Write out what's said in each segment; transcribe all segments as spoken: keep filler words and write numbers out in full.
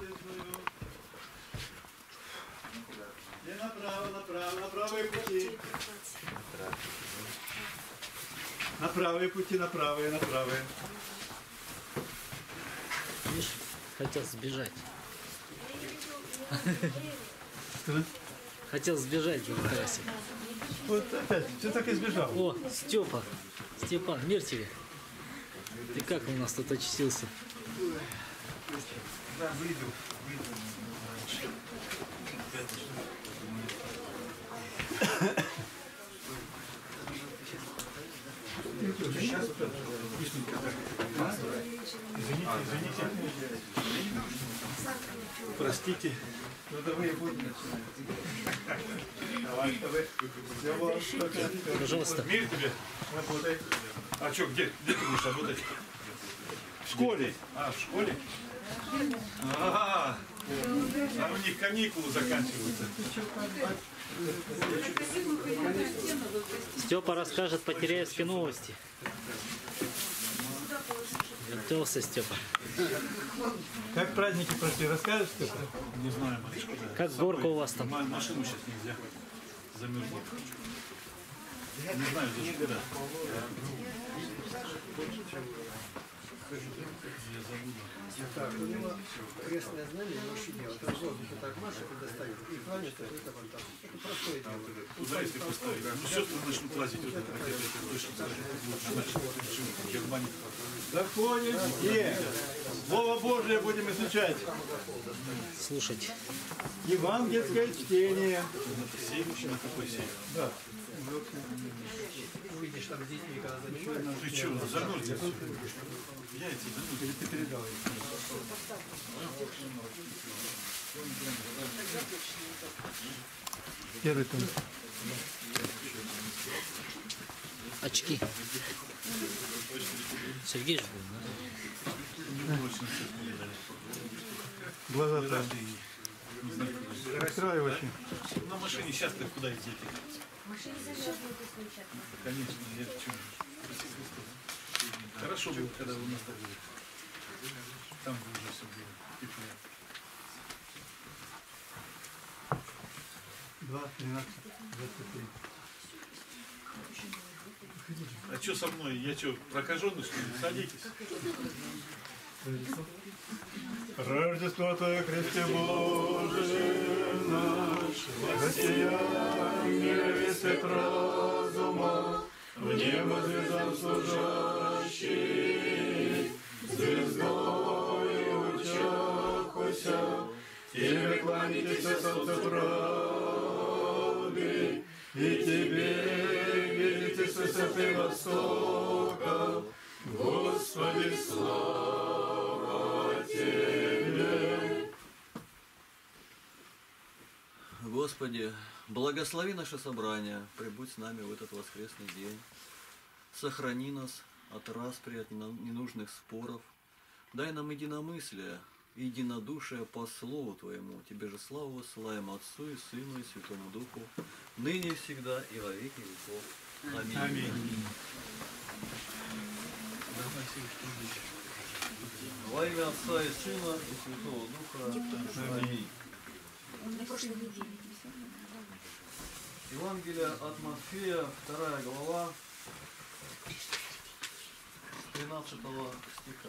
И направо, направо, на правые пути. На правые пути, на правые, на правые. Видишь, хотел сбежать. Что? Хотел сбежать, Тарасик. Вот опять, ты так и сбежал. О, Степа, Степан, мир тебе. Ты как у нас тут очистился? Да, выйду, выйду. Сейчас извините, извините. Простите. Ну да вы и будете начинать. Давай, давай. Пожалуйста. Мир тебе. Работай. А что, где? Где ты будешь работать? В школе. А, в школе? А, а у них каникулы заканчиваются. Степа расскажет Потеряевские новости. Готовился, Степа. Как праздники прошли, расскажешь, Степа? Не знаю, батюшка. Как горка у вас там? Машину сейчас нельзя. Замерзнет. Не знаю даже когда. Я забуду. Так, у него крестное знамя не щадя. Вот в воздухе так машет и достает. И кланяется, это вот так. Это простое дело. Куда если поставить? Ну сестры начнут лазить. Вот это, хотя бы это точно начнут. Германия. Заходим и Слово Божие будем изучать. Слушать. Евангельское чтение. Это сейф, на какой сейф? Да. Увидишь там с детьми, когда занимаются. Ты что, замерзнешь? Яйца замерзнешь. Ты передал их. Первый том. Очки. Сергей же был, да? Глаза там. Открывай очень. На машине сейчас ты куда идти? Конечно, я в чем? Хорошо было, когда вы нас так были. Там бы уже все было теплее. Два, тринадцать, двадцать три. А что со мной? Я что, прокаженный, что ли? Садитесь. Рождество Твое, Христе Боже наш, воссияние весет разума, в небо звездам служащий, звездою учахуся, Тебе кланяйтесь, солнце правды, и Тебе видите с высоты востока, Господи, слава Тебе. Господи, благослови наше собрание, прибудь с нами в этот воскресный день. Сохрани нас от распри, от ненужных споров. Дай нам единомыслие, единодушие по Слову Твоему. Тебе же славу высылаем Отцу и Сыну и Святому Духу, ныне и всегда и во веки веков. Аминь. Аминь. Во имя Отца и Сына и Святого Духа. Аминь. Евангелие от Матфея, вторая глава, тринадцатого стиха.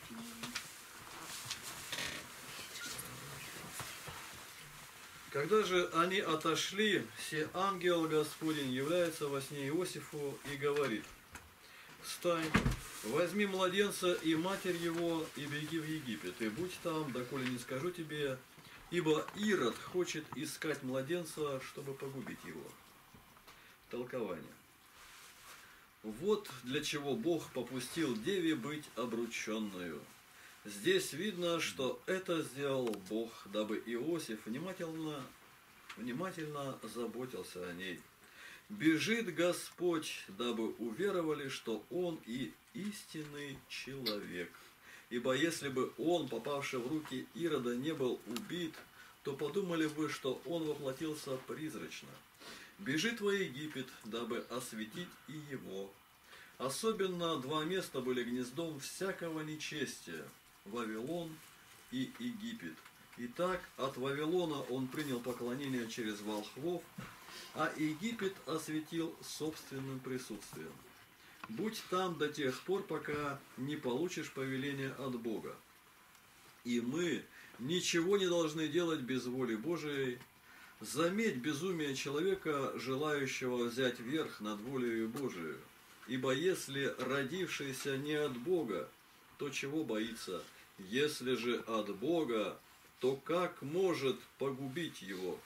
Когда же они отошли, се ангел Господень является во сне Иосифу и говорит: «Встань, возьми младенца и матерь его, и беги в Египет, и будь там, доколе не скажу тебе, ибо Ирод хочет искать младенца, чтобы погубить его». Толкование. Вот для чего Бог попустил деве быть обрученную. Здесь видно, что это сделал Бог, дабы Иосиф внимательно, внимательно заботился о ней. Бежит Господь, дабы уверовали, что Он и истинный человек. Ибо если бы он, попавший в руки Ирода, не был убит, то подумали бы, что он воплотился призрачно. Бежит во Египет, дабы осветить и его. Особенно два места были гнездом всякого нечестия – Вавилон и Египет. Итак, от Вавилона он принял поклонение через волхвов, а Египет осветил собственным присутствием. Будь там до тех пор, пока не получишь повеления от Бога. И мы ничего не должны делать без воли Божией. Заметь безумие человека, желающего взять верх над волею Божией. Ибо если родившийся не от Бога, то чего боится? Если же от Бога, то как может погубить его?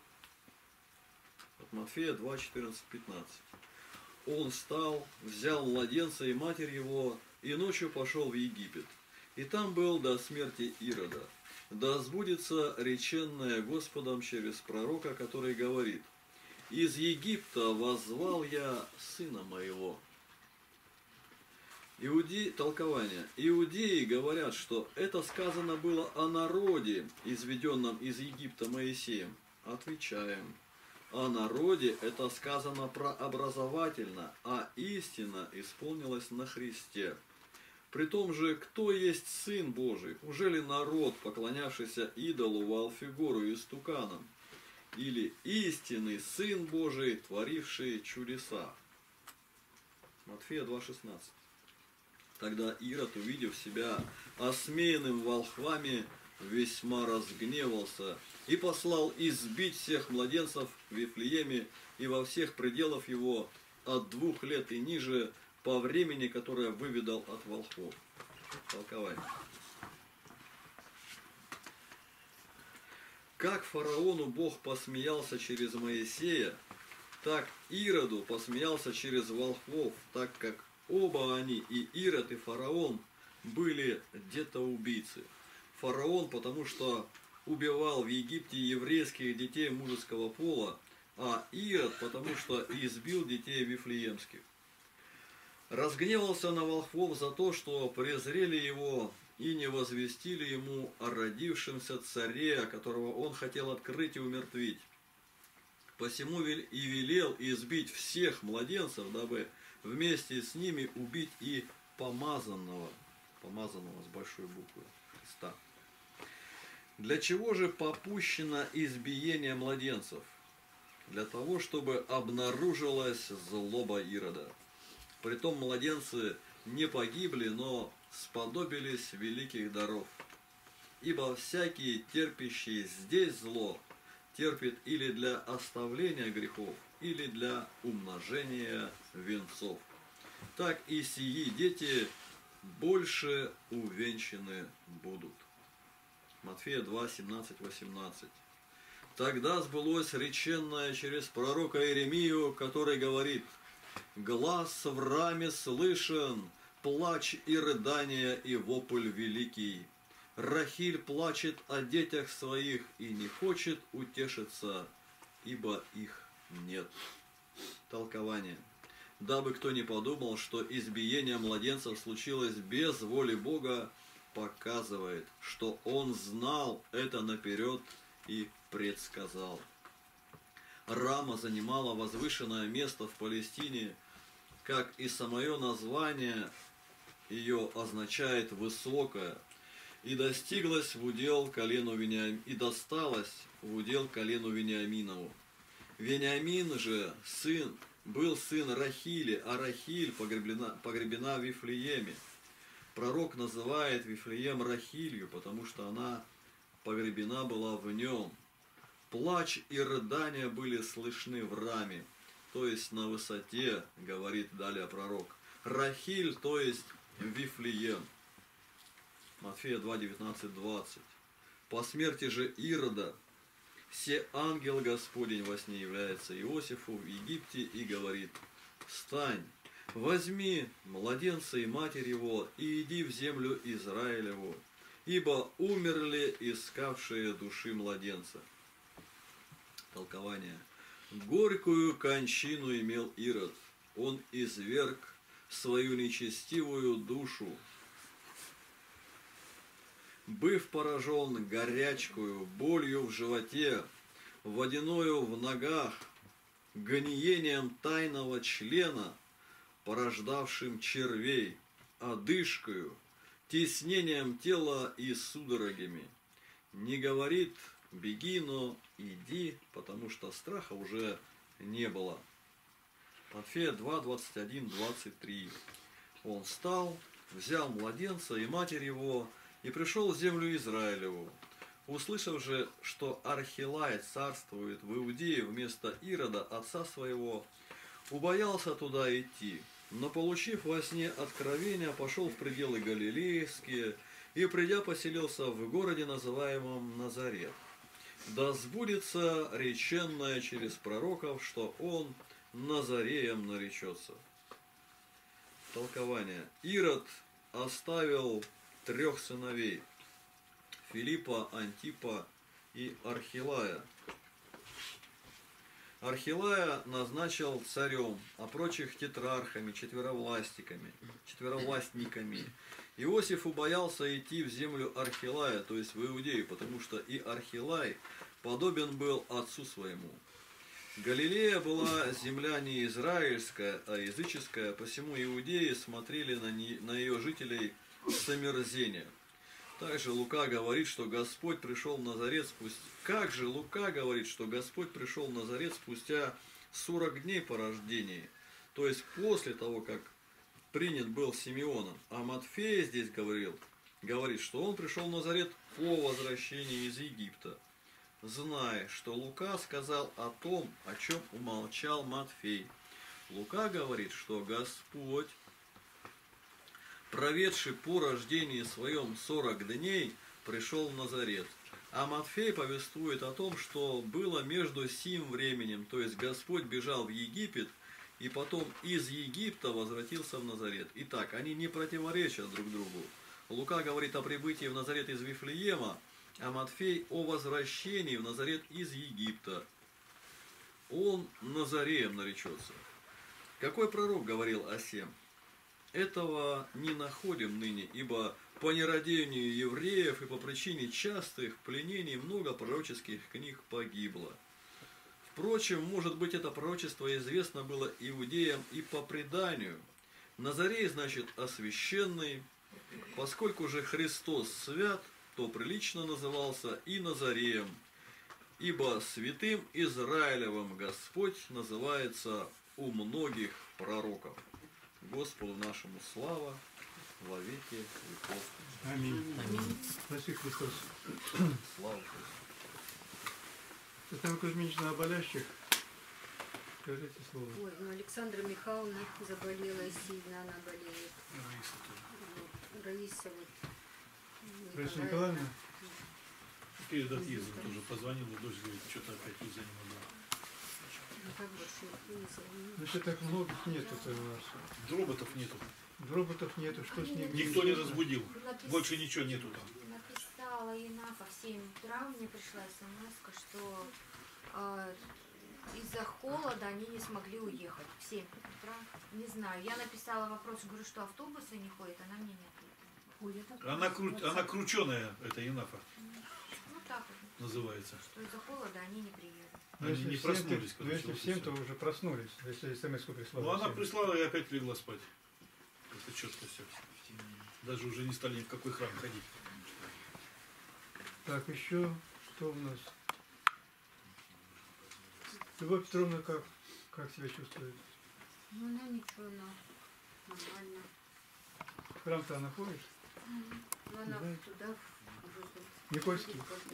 От Матфея два, четырнадцать, пятнадцать. Он встал, взял младенца и матерь его, и ночью пошел в Египет. И там был до смерти Ирода. Да сбудется реченное Господом через пророка, который говорит: «Из Египта воззвал я сына моего». Иуде... Толкование. Иудеи говорят, что это сказано было о народе, изведенном из Египта Моисеем. Отвечаем. О народе это сказано прообразовательно, а истина исполнилась на Христе. При том же, кто есть Сын Божий? Ужели народ, поклонявшийся идолу Ваалфигору и истуканам? Или истинный Сын Божий, творивший чудеса? Матфея два, шестнадцать. Тогда Ирод, увидев себя осмеянным волхвами, весьма разгневался и послал избить всех младенцев в Вифлееме и во всех пределах его от двух лет и ниже, по времени, которое выведал от волхвов. Толкование. Как фараону Бог посмеялся через Моисея, так Ироду посмеялся через волхвов, так как оба они, и Ирод, и фараон, были детоубийцы. Фараон, потому что убивал в Египте еврейских детей мужеского пола, а Ирод, потому что избил детей вифлеемских. Разгневался на волхвов за то, что презрели его и не возвестили ему о родившемся царе, которого он хотел открыть и умертвить. Посему и велел избить всех младенцев, дабы вместе с ними убить и помазанного, помазанного с большой буквы Христа. Для чего же попущено избиение младенцев? Для того, чтобы обнаружилась злоба Ирода. Притом младенцы не погибли, но сподобились великих даров. Ибо всякий, терпящий здесь зло, терпит или для оставления грехов, или для умножения венцов. Так и сии дети больше увенчаны будут. Матфея два, семнадцать, восемнадцать. Тогда сбылось реченное через пророка Иеремию, который говорит: «Глас в раме слышен, плач и рыдание, и вопль великий. Рахиль плачет о детях своих и не хочет утешиться, ибо их нет». Толкование. Дабы кто не подумал, что избиение младенцев случилось без воли Бога, показывает, что он знал это наперед и предсказал. Рама занимала возвышенное место в Палестине, как и самое название ее означает «высокое», и достиглась в удел колену Вениам... и досталась в удел колену Вениаминову. Вениамин же сын, был сын Рахили, а Рахиль погребена, погребена в Вифлееме. Пророк называет Вифлеем Рахилью, потому что она погребена была в нем. Плач и рыдания были слышны в раме, то есть на высоте, говорит далее пророк. Рахиль, то есть Вифлеем. Матфея два, девятнадцать, двадцать. По смерти же Ирода, се ангел Господень во сне является Иосифу в Египте и говорит: «Встань, возьми младенца и матерь его, и иди в землю Израилеву, ибо умерли искавшие души младенца». Толкование. Горькую кончину имел Ирод, он изверг свою нечестивую душу, быв поражен горячкою, болью в животе, водяною в ногах, гниением тайного члена, порождавшим червей, одышкою, теснением тела и судорогами. не говорит беги, но иди, потому что страха уже не было. Матфея два, двадцать один, двадцать три. Он встал, взял младенца и матерь его, и пришел в землю Израилеву. Услышав же, что Архилай царствует в Иудее вместо Ирода, отца своего, убоялся туда идти, но, получив во сне откровение, пошел в пределы Галилейские и, придя, поселился в городе, называемом Назарет. Да сбудется реченное через пророков, что он Назареем наречется. Толкование. Ирод оставил трех сыновей: Филиппа, Антипа и Архилая. Архилая назначил царем, а прочих тетрархами, четверовластниками, четверовластниками. Иосиф убоялся идти в землю Архилая, то есть в Иудею, потому что и Архилай подобен был отцу своему. Галилея была земля не израильская, а языческая, посему иудеи смотрели на, не, на ее жителей с омерзением. Также Лука говорит, что Господь пришел в Назарет спустя... Как же Лука говорит, что Господь пришел в Назарет спустя сорок дней по рождении, то есть после того, как принят был Симеоном. А Матфей здесь говорил, говорит, что он пришел в Назарет по возвращении из Египта, зная, что Лука сказал о том, о чем умолчал Матфей. Лука говорит, что Господь, проведший по рождении своем сорок дней, пришел в Назарет. А Матфей повествует о том, что было между сим временем, то есть Господь бежал в Египет, и потом из Египта возвратился в Назарет. Итак, они не противоречат друг другу. Лука говорит о прибытии в Назарет из Вифлеема, а Матфей о возвращении в Назарет из Египта. Он Назареем наречется. Какой пророк говорил о сем? Этого не находим ныне, ибо по нерадению евреев и по причине частых пленений много пророческих книг погибло. Впрочем, может быть, это пророчество известно было иудеям и по преданию. Назарей значит освященный, поскольку же Христос свят, то прилично назывался и Назареем, ибо святым Израилевым Господь называется у многих пророков. Господу нашему слава во веки веков. Аминь. Спаси Христос. Слава Христу. Татьяна Кузьминична, о болящих скажите слово. Ой, ну Александра Михайловна заболела сильно, она болеет. Вот, Раиса вот. Раиса Николаевна? Перед отъездом тоже позвонила, дочь говорит, что-то опять из-за не могла. Ну как больше не знаю. Значит, так многих нету-то у нас. Роботов нету. Роботов нету, что с ними? Никто не разбудил. Напис- Больше ничего нету там. Написала Инафа в семь утра, мне пришла смс, что э, из-за холода они не смогли уехать. В семь утра. Не знаю. Я написала вопрос, говорю, что автобусы не ходят, она мне не ответила. Она, кру... она крученая, это Инафа Ну так вот, называется. что из-за холода они не приедут. Ну, Они если не всем, проснулись, то, ну, если короче, всем, вот и то всё. уже проснулись, если смс-ку прислала. Ну, она всем. прислала и опять легла спать. Это четко все. Даже уже не стали ни в какой храм ходить. Так, еще что у нас? Любовь Петровна как, как себя чувствует? Ну она ничего, она нормально. В храм-то она ходит? Ну она Да. туда в Никольский?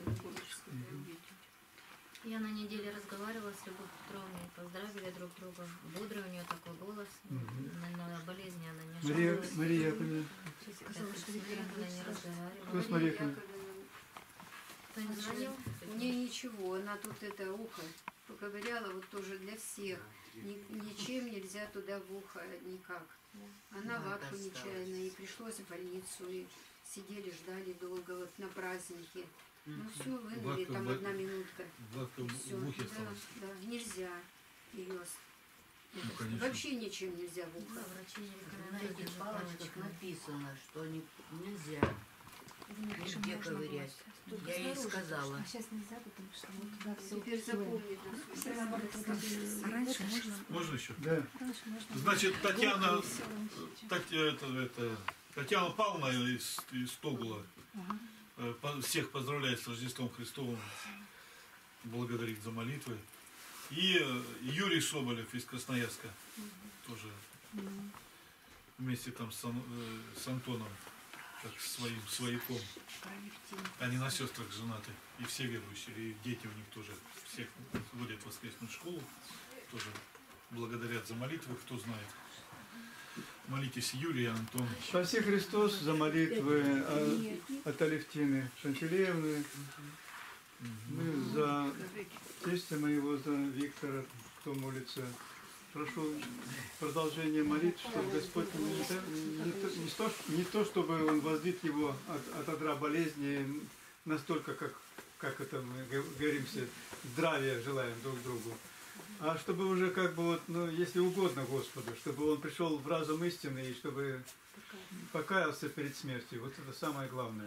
Я на неделе разговаривала с Любовью Петровной, поздравили друг друга. Бодрый у нее такой голос, Мгм. на, на болезни она не Мария, жаловалась. Мария Яковлевна. Сказала, что она не разговаривала. Кто с Марией Яковлевной? Кто не звонил? У нее ничего, она тут это ухо поковыряла, вот тоже для всех. Ни- ничем нельзя туда в ухо никак. Она ватку нечаянно, и пришлось в больницу, и сидели, ждали долго вот на празднике. Ну все, вынули, Ватка там в- одна минутка. Ватка Все, в ухе да, осталась. да, нельзя ее. Ну, конечно. Вообще ничем нельзя в Да, ухо. врачи не На рекомендуют этих даже палочках палочками. написано, что не, нельзя нигде ковырять. Я ей сказала. А сейчас нельзя, потому что вот туда все Теперь запомнит нас. А раньше можно. Можно еще? Да. Раньше можно. Значит, Татьяна, Всё, Тать- это, это, Татьяна Павловна из, из Тогула, Ага. э, по- всех поздравляет с Рождеством Христовым, благодарит за молитвы. И э, Юрий Соболев из Красноярска тоже вместе там с, Ан- э, с Антоном, как своим свояком. Они на сестрах женаты. И все верующие, и дети у них тоже всех водят в воскресную школу. Тоже благодарят за молитвы, кто знает. Молитесь, Юрий и Антон. Спаси Христос за молитвы а, от Алевтины Шантилеевны. Мы за тестя моего, за Виктора, кто молится. Прошу продолжение молитв, чтобы Господь не, не, то, не, то, не то, чтобы Он воздвиг его от, от одра болезни настолько, как, как это мы говорим все, здравия желаем друг другу. А чтобы уже как бы вот, ну, если угодно Господу, чтобы он пришел в разум истины и чтобы покаялся перед смертью. Вот это самое главное.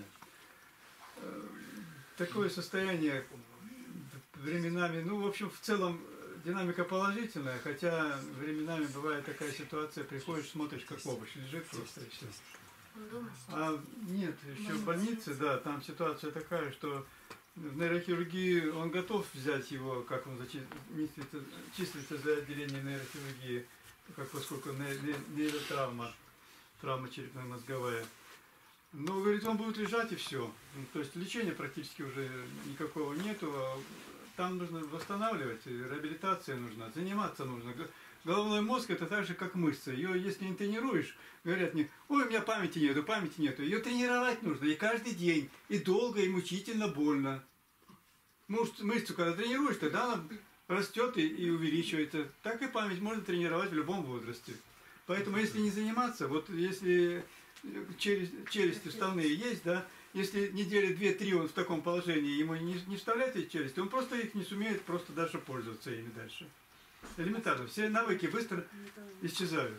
Такое состояние временами, ну, в общем, в целом динамика положительная, хотя временами бывает такая ситуация, приходишь, смотришь, как овощ лежит просто и все. А нет, еще в больнице, да, там ситуация такая, что в нейрохирургии он готов взять его, как он числится, числится за отделение нейрохирургии, как, поскольку нейротравма, травма черепно-мозговая. Но, говорит, он будет лежать и все. То есть лечения практически уже никакого нету. Там нужно восстанавливать, реабилитация нужна, заниматься нужно. Головной мозг это так же, как мышца. Ее, если не тренируешь, говорят мне, ой, у меня памяти нету, памяти нету. Ее тренировать нужно и каждый день, и долго, и мучительно больно. Мышцу, когда тренируешь, тогда она растет и, и увеличивается. Так и память можно тренировать в любом возрасте. Поэтому, если не заниматься, вот если челюсть, челюсти вставные есть, да, если недели две-три он в таком положении, ему не, не вставлять эти челюсти, он просто их не сумеет просто дальше пользоваться ими дальше. Элементарно. Все навыки быстро исчезают.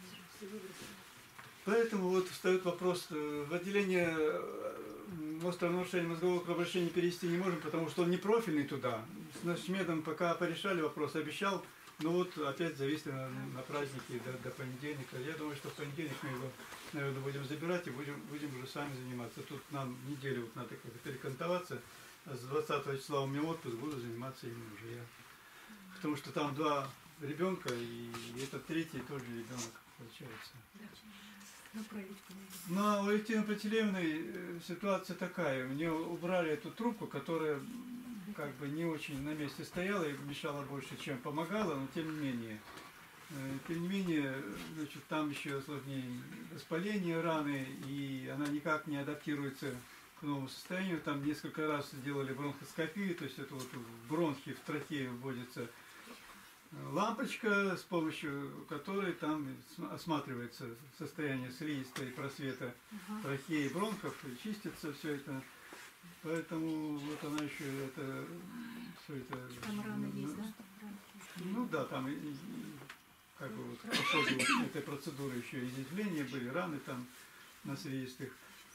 Поэтому вот встает вопрос, в отделение острого нарушения мозгового кровообращения перевести не можем, потому что он не профильный туда. С нашим медом пока порешали вопрос, обещал, но вот опять зависли на, на праздники до, до понедельника. Я думаю, что в понедельник мы его, наверное, будем забирать и будем, будем уже сами заниматься. Тут нам неделю вот надо как-то перекантоваться, а с двадцатого числа у меня отпуск, буду заниматься им уже я. Потому что там два ребенка, и этот третий тоже ребенок получается. Но у Алевтины Пантелеевны ситуация такая. Мне убрали эту трубку, которая как бы не очень на месте стояла и мешала больше, чем помогала, но тем не менее. Тем не менее, значит, там еще сложнее воспаление раны, и она никак не адаптируется к новому состоянию. Там несколько раз сделали бронхоскопию, то есть это вот в бронхи, в трахею вводится лампочка, с помощью которой там осматривается состояние слизистой просвета трахеи, бронхов, и чистится все это. Поэтому вот она еще это все это. Там раны есть, да? Ну да, там и, и, как бы вот по ходу этой процедуры еще изъявления были, раны там на слизистых.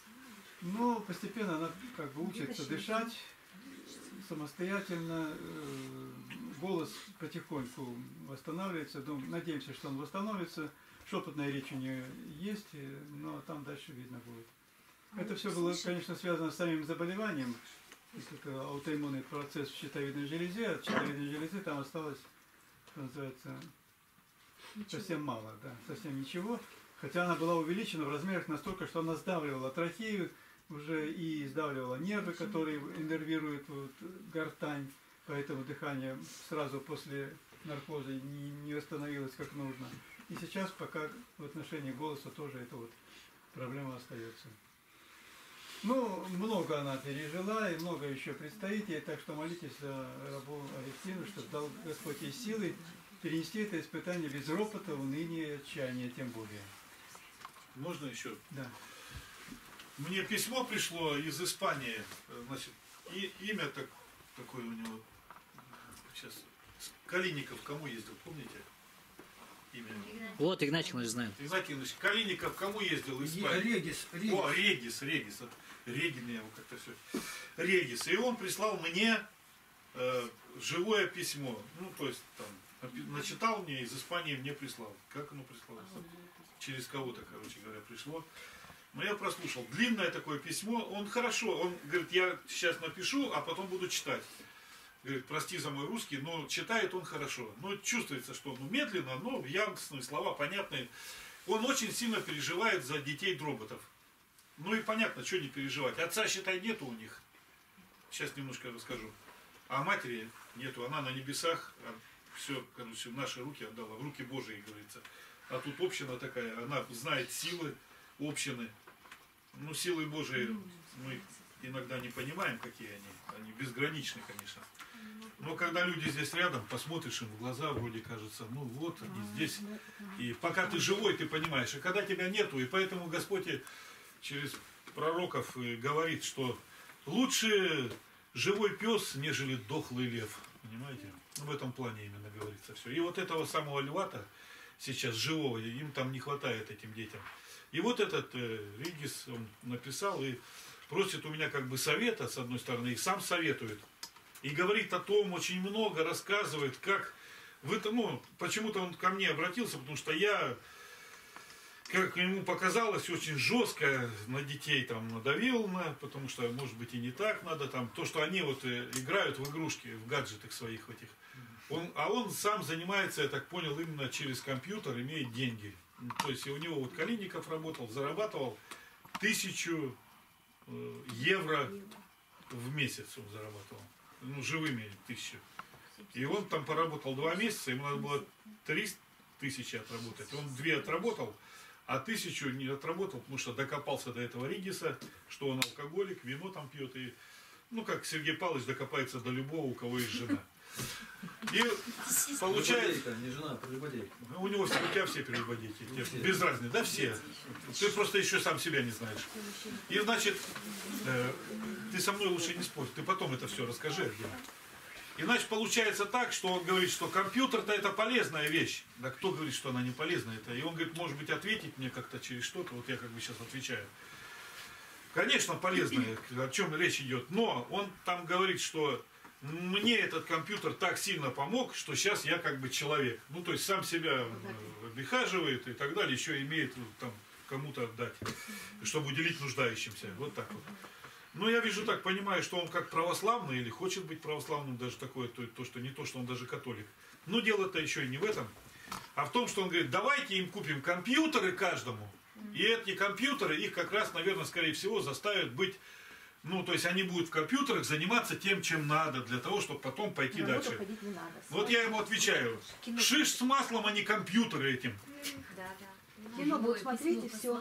Но постепенно она как бы учится дышать самостоятельно, голос потихоньку восстанавливается. Думаю, надеемся, что он восстановится. Шепотная речь у нее есть, но там дальше видно будет. Это все было, конечно, связано с самим заболеванием. Это аутоиммунный процесс в щитовидной железе. От щитовидной железы там осталось, что называется, совсем мало, да, совсем ничего. Хотя она была увеличена в размерах настолько, что она сдавливала трахею уже и сдавливала нервы, которые иннервируют вот, гортань. Поэтому дыхание сразу после наркоза не, не восстановилось как нужно. И сейчас пока в отношении голоса тоже эта вот проблема остается. Ну, много она пережила, и много еще предстоит ей, так что молитесь за рабу Алевтину, чтобы дал Господь ей силы перенести это испытание без ропота, уныния и отчаяния, тем более. Можно еще? Да. Мне письмо пришло из Испании, значит, и имя так, такое у него, сейчас, Калиников, кому ездил, помните? Имя. Вот, Игнатий Иванович знает. Игнатий Иванович, Калиников кому ездил? Испания. Регис, Регис. О, Регис, Регис. Регин я его как-то все. Регис. И он прислал мне э, живое письмо. Ну, то есть там, начитал мне, из Испании мне прислал. Как оно прислалось? Через кого-то, короче говоря, пришло. Но я прослушал. Длинное такое письмо. Он хорошо. Он говорит, я сейчас напишу, а потом буду читать. Говорит, прости за мой русский, но читает он хорошо. Но чувствуется, что ну, медленно, но явственные слова, понятные. Он очень сильно переживает за детей дроботов. Ну и понятно, что не переживать. Отца, считай, нету у них. Сейчас немножко расскажу. А матери нету. Она на небесах. Все, короче, в наши руки отдала. В руки Божьи, говорится. А тут община такая. Она знает силы общины. Ну, силы Божьи мы иногда не понимаем, какие они. Они безграничны, конечно. Но когда люди здесь рядом, посмотришь им в глаза, вроде кажется, ну вот они здесь. И пока ты живой, ты понимаешь. А когда тебя нету, и поэтому Господь через пророков говорит, что лучше живой пес, нежели дохлый лев. Понимаете? В этом плане именно говорится все. И вот этого самого льва-то сейчас живого, им там не хватает этим детям. И вот этот э, Ригис, он написал и просит у меня как бы совета, с одной стороны, и сам советует. И говорит о том, очень много рассказывает, как вы, ну, почему-то он ко мне обратился, потому что я, как ему показалось, очень жестко на детей там надавил, на, потому что, может быть, и не так надо, там, то, что они вот играют в игрушки, в гаджетах своих в этих. Он, а он сам занимается, я так понял, именно через компьютер, имеет деньги. То есть у него вот Калинников работал, зарабатывал тысячу э, евро в месяц он зарабатывал. Ну, живыми тысячу. И он там поработал два месяца, ему надо было три тысячи отработать. Он две отработал, а тысячу не отработал, потому что докопался до этого Ригиса, что он алкоголик, вино там пьет. И, ну, как Сергей Павлович докопается до любого, у кого есть жена. И получается... Не жена, а прелюбодейка. У него все, у тебя все прелюбодейки. Без разницы, да, все. Ты просто еще сам себя не знаешь. И значит, э, ты со мной лучше не спорь, ты потом это все расскажи, Евгений. Иначе получается так, что он говорит, что компьютер-то это полезная вещь. Да кто говорит, что она не полезная? Это? И он говорит, может быть, ответить мне как-то через что-то. Вот я как бы сейчас отвечаю. Конечно, полезная, о чем речь идет. Но он там говорит, что мне этот компьютер так сильно помог, что сейчас я как бы человек. Ну, то есть сам себя обихаживает и так далее, еще имеет там кому-то отдать, чтобы уделить нуждающимся. Вот так вот. Но я вижу так, понимаю, что он как православный или хочет быть православным, даже такое, то, то что не то, что он даже католик. Но дело-то еще и не в этом, а в том, что он говорит, давайте им купим компьютеры каждому, и эти компьютеры их как раз, наверное, скорее всего, заставят быть, ну, то есть они будут в компьютерах заниматься тем, чем надо, для того, чтобы потом пойти дальше. Не надо. Вот я ему отвечаю, шиш с маслом, а не компьютеры этим. Да, да. Кино будут смотреть и все.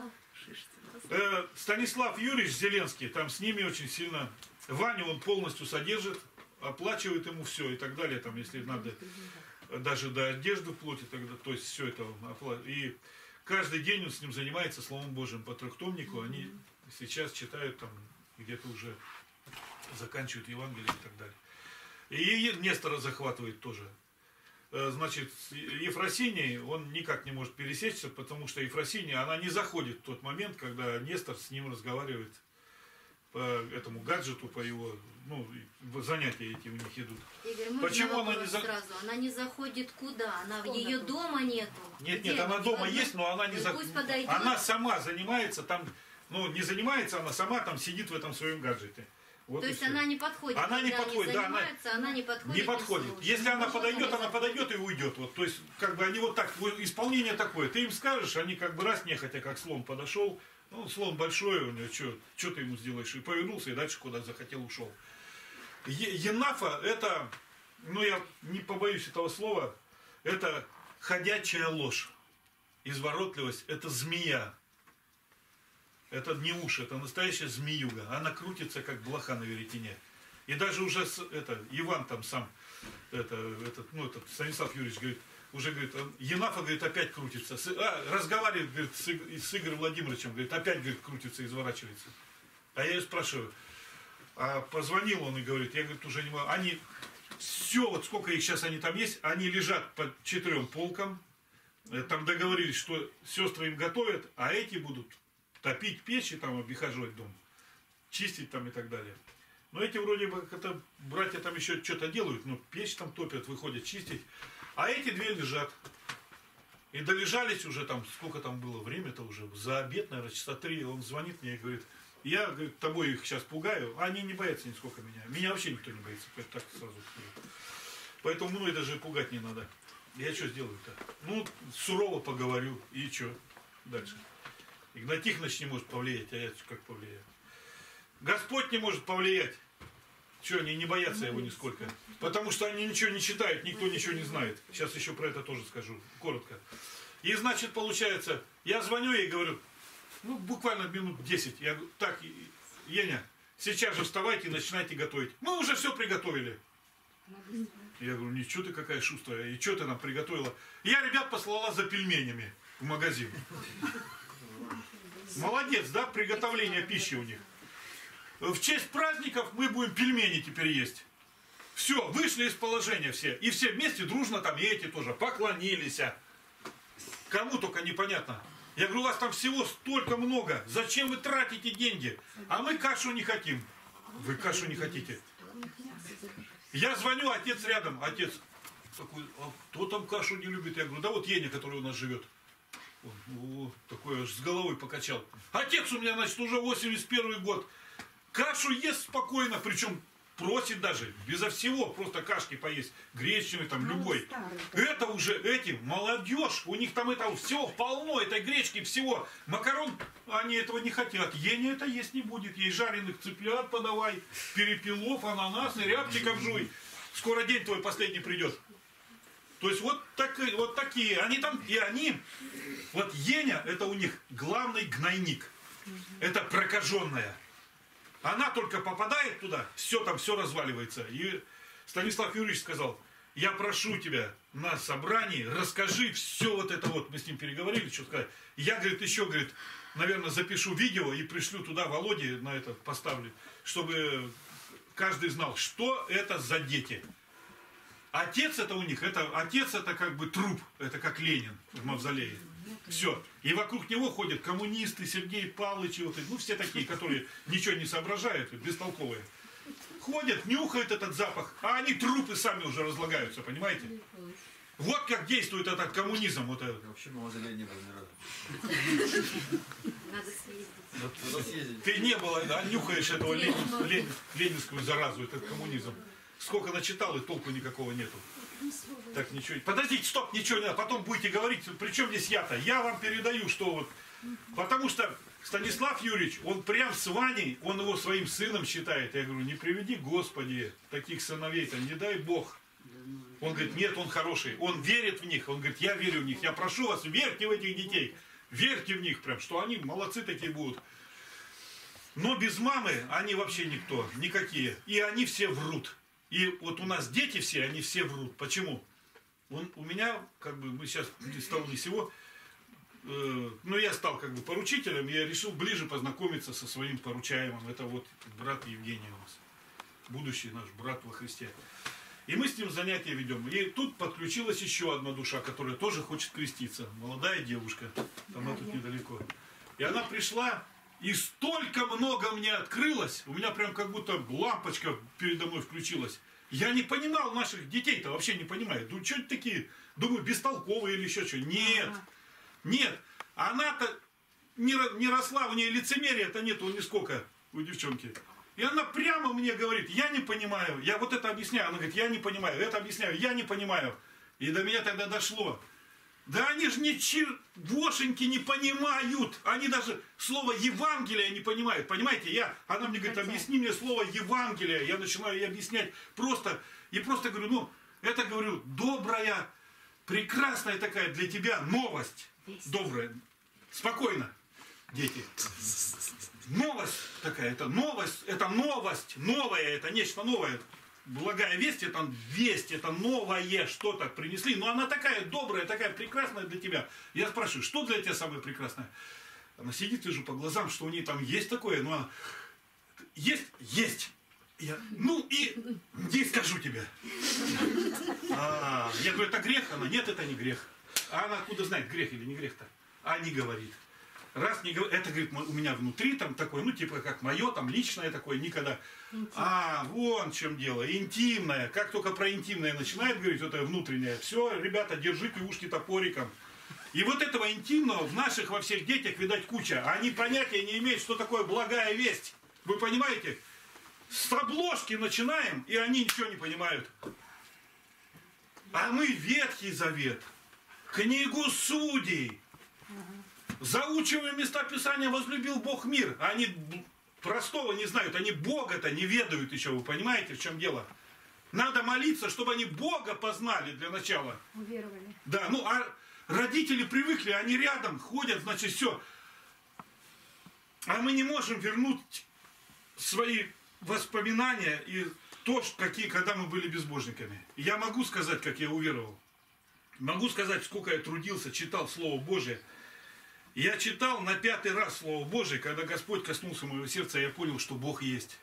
Э, Станислав Юрьевич Зеленский, там с ними очень сильно, Ваню он полностью содержит, оплачивает ему все и так далее, там, если надо, даже до одежды вплоть, и тогда, то есть все это оплачивает. И каждый день он с ним занимается Словом Божьим по трехтомнику, они сейчас читают там, где-то уже заканчивают Евангелие и так далее. И Нестора захватывает тоже. Значит, Ефросиний, он никак не может пересечься, потому что Ефросиния, она не заходит в тот момент, когда Нестор с ним разговаривает по этому гаджету, по его, ну, занятия эти у них идут. Игорь, почему она не за... сразу? Она не заходит куда? Она в ее дома нету. Нет, Где нет, она дома одна? есть, но она не заходит. Она сама занимается там, ну, не занимается, она сама там сидит в этом своем гаджете. Вот то есть все. она не подходит, она не подходит, они да, она, она не подходит. Не подходит. Если она подойдет, она подойдет и уйдет. Вот, то есть, как бы они вот так, исполнение такое. Ты им скажешь, они как бы раз нехотя, как слон подошел. Ну, слон большой, у него, что ты ему сделаешь? И повернулся, и дальше куда захотел ушел. Енафа, это, ну я не побоюсь этого слова, это ходячая ложь. Изворотливость, это змея. Это не уши, это настоящая змеюга. Она крутится, как блоха на веретене. И даже уже это, Иван там сам, это, этот, ну, этот, Станислав Юрьевич говорит, уже говорит, Енафа, говорит, опять крутится. С, а, разговаривает, говорит, с, с Игорем Владимировичем, говорит, опять, говорит, крутится, изворачивается. А я ее спрашиваю, а позвонил он и говорит, я, говорит, уже не могу. Они, все, вот сколько их сейчас они там есть, они лежат по четырем полкам, там договорились, что сестры им готовят, а эти будут топить печи, там, обихаживать дом, чистить там и так далее. Но эти вроде бы, это братья там еще что-то делают, но печь там топят, выходят чистить. А эти две лежат. И долежались уже там, сколько там было, время-то уже, за обед, наверное, часа три. Он звонит мне и говорит, я, говорит, тобой их сейчас пугаю, а они не боятся нисколько меня. Меня вообще никто не боится, так сразу скажу. Поэтому мной даже пугать не надо. Я что сделаю-то? Ну, сурово поговорю, и что дальше? Игнат Тихонович не может повлиять, а я как повлияю? Господь не может повлиять. Что, они не боятся его нисколько? Потому что они ничего не читают, никто ничего не знает. Сейчас еще про это тоже скажу, коротко. И значит, получается, я звоню ей и говорю, ну, буквально минут десять. Я говорю, так, Еня, сейчас же вставайте и начинайте готовить. Мы уже все приготовили. Я говорю, ничего ты какая шустрая, и что ты нам приготовила? Я ребят послала за пельменями в магазин. Молодец, да, приготовление пищи у них. В честь праздников мы будем пельмени теперь есть. Все, вышли из положения все. И все вместе дружно там, и эти тоже, поклонились. Кому только непонятно. Я говорю, у вас там всего столько много. Зачем вы тратите деньги? А мы кашу не хотим. Вы кашу не хотите. Я звоню, отец рядом. Отец такой, а кто там кашу не любит? Я говорю, да вот Еня, который у нас живет. Он, о, такой аж с головой покачал. Отец у меня, значит, уже восемьдесят первый год. Кашу ест спокойно, причем просит даже, безо всего, просто кашки поесть, гречневой там, любой. Это уже эти, молодежь, у них там этого всего полно, этой гречки, всего. Макарон, они этого не хотят. Еня это есть не будет, ей жареных цыплят подавай, перепелов, ананасы, рябчиков жуй. Скоро день твой последний придет. То есть вот, так, вот такие, они там, и они, вот Еня, это у них главный гнойник. Это прокаженная. Она только попадает туда, все там, все разваливается. И Станислав Юрьевич сказал, я прошу тебя на собрании, расскажи все вот это вот. Мы с ним переговорили, что сказать. Я, говорит, еще, говорит, наверное, запишу видео и пришлю туда Володе, на это поставлю, чтобы каждый знал, что это за дети. Отец это у них, это, отец это как бы труп, это как Ленин в мавзолее. Все. И вокруг него ходят коммунисты, Сергей Павлович, вот, ну все такие, которые ничего не соображают, бестолковые. Ходят, нюхают этот запах, а они трупы сами уже разлагаются, понимаете? Вот как действует этот коммунизм. Вот этот. Вообще мавзолей не был ни разу. Надо съездить. Надо съездить. Ты не было, да, нюхаешь этого ленин, ленин, ленинскую заразу, этот коммунизм. Сколько начитал, и толку никакого нету. Так, ничего. Подождите, стоп, ничего не надо. Потом будете говорить, при чем здесь я-то? Я вам передаю, что вот. Потому что Станислав Юрьевич, он прям с Ваней, он его своим сыном считает. Я говорю, не приведи, Господи, таких сыновей-то, не дай Бог. Он говорит, нет, он хороший. Он верит в них. Он говорит, я верю в них. Я прошу вас, верьте в этих детей. Верьте в них прям, что они молодцы такие будут. Но без мамы они вообще никто, никакие. И они все врут. И вот у нас дети все, они все врут. Почему? Он, у меня, как бы, мы сейчас ни с того ни с сего, э, ну, я стал как бы поручителем, я решил ближе познакомиться со своим поручаемым. Это вот брат Евгений у нас. Будущий наш брат во Христе. И мы с ним занятия ведем. И тут подключилась еще одна душа, которая тоже хочет креститься. Молодая девушка. Она тут недалеко. И она пришла, и столько много мне открылось. У меня прям как будто лампочка передо мной включилась. Я не понимал наших детей-то, вообще не понимаю. Ну, что-то такие, думаю, бестолковые или еще что. Нет, нет. Она-то не, не росла, у нее лицемерия-то нету нисколько у девчонки. И она прямо мне говорит, я не понимаю, я вот это объясняю. Она говорит, я не понимаю, это объясняю, я не понимаю. И до меня тогда дошло. Да они же ничегошеньки не понимают. Они даже слово Евангелие не понимают. Понимаете, я, она мне говорит, объясни мне слово Евангелие. Я начинаю ей объяснять просто. И просто говорю, ну, это, говорю, добрая, прекрасная такая для тебя новость. Добрая. Спокойно, дети. Новость такая, это новость, это новость, новое, это нечто новое. Благая весть, это весть, это новое что-то принесли. Но она такая добрая, такая прекрасная для тебя. Я спрашиваю, что для тебя самое прекрасное? Она сидит, вижу по глазам, что у нее там есть такое, но она... Есть? Есть. Я, ну и не скажу тебе. А, я говорю, это грех? Она, нет, это не грех. А она откуда знает, грех или не грех-то? А не говорит. Раз не говорит, это, говорит, у меня внутри там такое, ну, типа, как мое, там, личное такое, никогда. Интим. А, вон в чем дело, интимное. Как только про интимное начинает говорить, это внутреннее, все, ребята, держите ушки топориком. И вот этого интимного в наших во всех детях, видать, куча. Они понятия не имеют, что такое благая весть. Вы понимаете? С обложки начинаем, и они ничего не понимают. А мы Ветхий Завет, книгу Судей, заучиваем места Писания, возлюбил Бог мир. Они простого не знают, они Бога-то не ведают еще, вы понимаете, в чем дело? Надо молиться, чтобы они Бога познали для начала. Уверовали. Да, ну а родители привыкли, они рядом ходят, значит, все. А мы не можем вернуть свои воспоминания и то, какие, когда мы были безбожниками. Я могу сказать, как я уверовал. Могу сказать, сколько я трудился, читал Слово Божие. Я читал на пятый раз Слово Божие, когда Господь коснулся моего сердца, я понял, что Бог есть.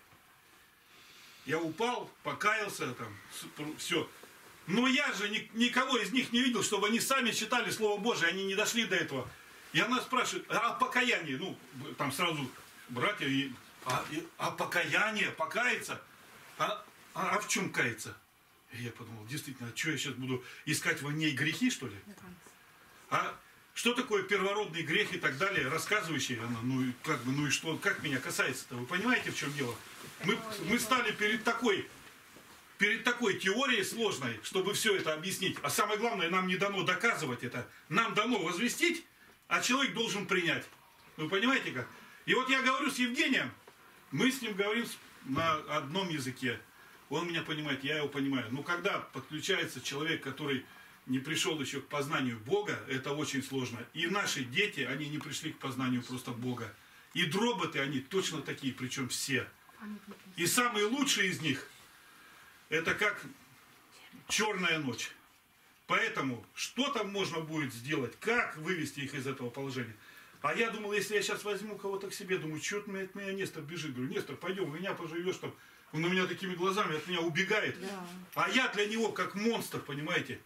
Я упал, покаялся, там, все. Но я же ни, никого из них не видел, чтобы они сами читали Слово Божие, они не дошли до этого. И она спрашивает, а покаяние? Ну, там сразу братья, и, а, и, а покаяние, покаяться? А, а, а в чем каяться? И я подумал, действительно, а что я сейчас буду искать во ней грехи, что ли? А что такое первородный грех и так далее, рассказывающий она, ну и как бы, ну и что, как меня касается-то? Вы понимаете, в чем дело? Мы, мы стали перед такой, перед такой теорией сложной, чтобы все это объяснить. А самое главное, нам не дано доказывать это. Нам дано возвестить, а человек должен принять. Вы понимаете как? И вот я говорю с Евгением, мы с ним говорим на одном языке. Он меня понимает, я его понимаю. Но когда подключается человек, который не пришел еще к познанию Бога, это очень сложно. И наши дети, они не пришли к познанию просто Бога. И дроботы, они точно такие, причем все. И самые лучшие из них, это как черная ночь. Поэтому, что там можно будет сделать, как вывести их из этого положения? А я думал, если я сейчас возьму кого-то к себе, думаю, что от меня, от меня Нестор бежит. Говорю, Нестор, пойдем, у меня поживешь там. Он на меня такими глазами от меня убегает. Да. А я для него как монстр, понимаете?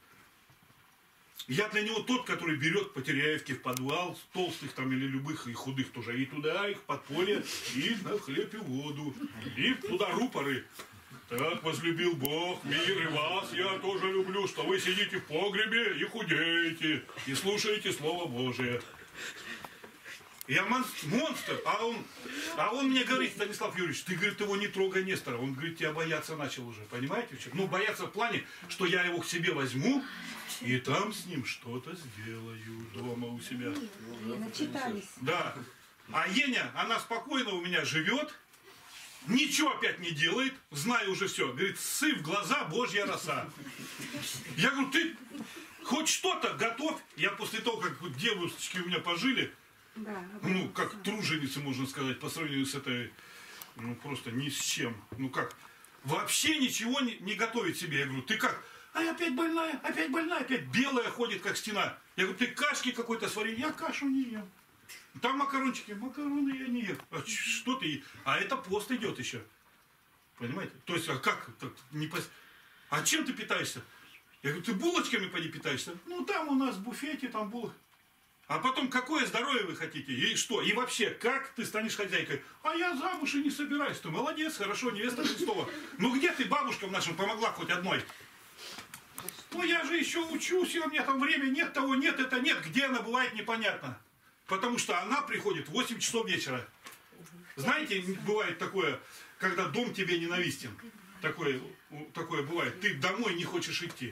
Я для него тот, который берет по Теряевке в подвал, толстых там или любых, и худых тоже, и туда их в подполье, и на хлеб и воду, и туда рупоры. Так возлюбил Бог мир и вас, я тоже люблю, что вы сидите в погребе и худеете, и слушаете Слово Божие. Я монстр, а он, а он мне говорит, Станислав Юрьевич, ты, говорит, его не трогай, Нестора. Он, говорит, тебя бояться начал уже, понимаете? Ну, бояться в плане, что я его к себе возьму, и там с ним что-то сделаю дома у себя. Начитались. Да. А Еня, она спокойно у меня живет, ничего опять не делает, знаю уже все. Говорит, ссы в глаза, Божья роса. Я говорю, ты хоть что-то готовь. Я после того, как девушки у меня пожили, да, ну, как труженицы, можно сказать, по сравнению с этой, ну, просто ни с чем. Ну, как, вообще ничего не, не готовить себе. Я говорю, ты как? А я опять больная, опять больная, опять белая ходит, как стена. Я говорю, ты кашки какой-то свари. Я кашу не ем. Там макарончики, макароны я не ем. А что ты? А это пост идет еще. Понимаете? То есть, а как? Так, не пос... А чем ты питаешься? Я говорю, ты булочками поди питаешься? Ну, там у нас в буфете, там булок. А потом, какое здоровье вы хотите? И что? И вообще, как ты станешь хозяйкой? А я замуж и не собираюсь. Ты молодец, хорошо, невеста Христова. Ну где ты бабушкам нашим помогла хоть одной? Ну я же еще учусь, и у меня там время нет, того нет, это нет. Где она бывает, непонятно. Потому что она приходит в восемь часов вечера. Знаете, бывает такое, когда дом тебе ненавистен. Такое, такое бывает. Ты домой не хочешь идти.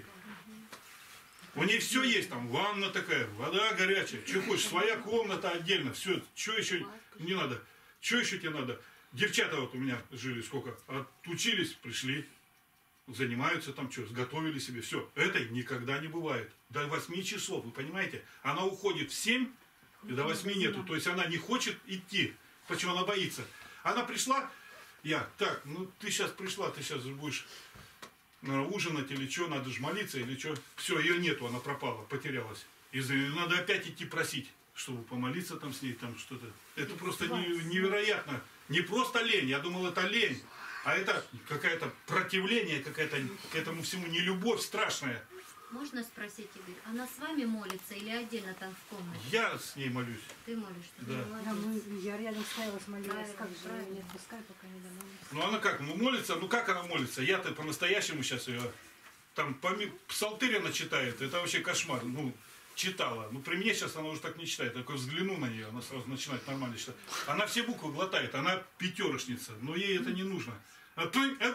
У нее все есть, там ванна такая, вода горячая, что хочешь, своя комната отдельно, все, что еще не надо, что еще тебе надо. Девчата вот у меня жили сколько, отучились, пришли, занимаются там, что, сготовили себе, все. Это никогда не бывает. До восьми часов, вы понимаете? Она уходит в семь, и до восьми нету, то есть она не хочет идти, почему она боится. Она пришла, я, так, ну ты сейчас пришла, ты сейчас будешь... ужинать или что, надо же молиться или что. Все, ее нету, она пропала, потерялась. И надо опять идти просить, чтобы помолиться там с ней, там что-то. Это просто невероятно. Не просто лень, я думал, это лень, а это какое-то противление, какая-то к этому всему нелюбовь страшная. Можно спросить, Игорь, она с вами молится или отдельно там в комнате? Я с ней молюсь. Ты молишься? Да. Да, мы, я рядом стояла, молилась, как же я не отпускаю, пока не домолюсь. Ну она как, ну молится, ну как она молится? Я-то по-настоящему сейчас ее, там псалтырь она читает, это вообще кошмар. Ну, читала. Ну, при мне сейчас она уже так не читает. Я такой взгляну на нее, она сразу начинает нормально читать. Она все буквы глотает, она пятерочница, но ей это не нужно. Я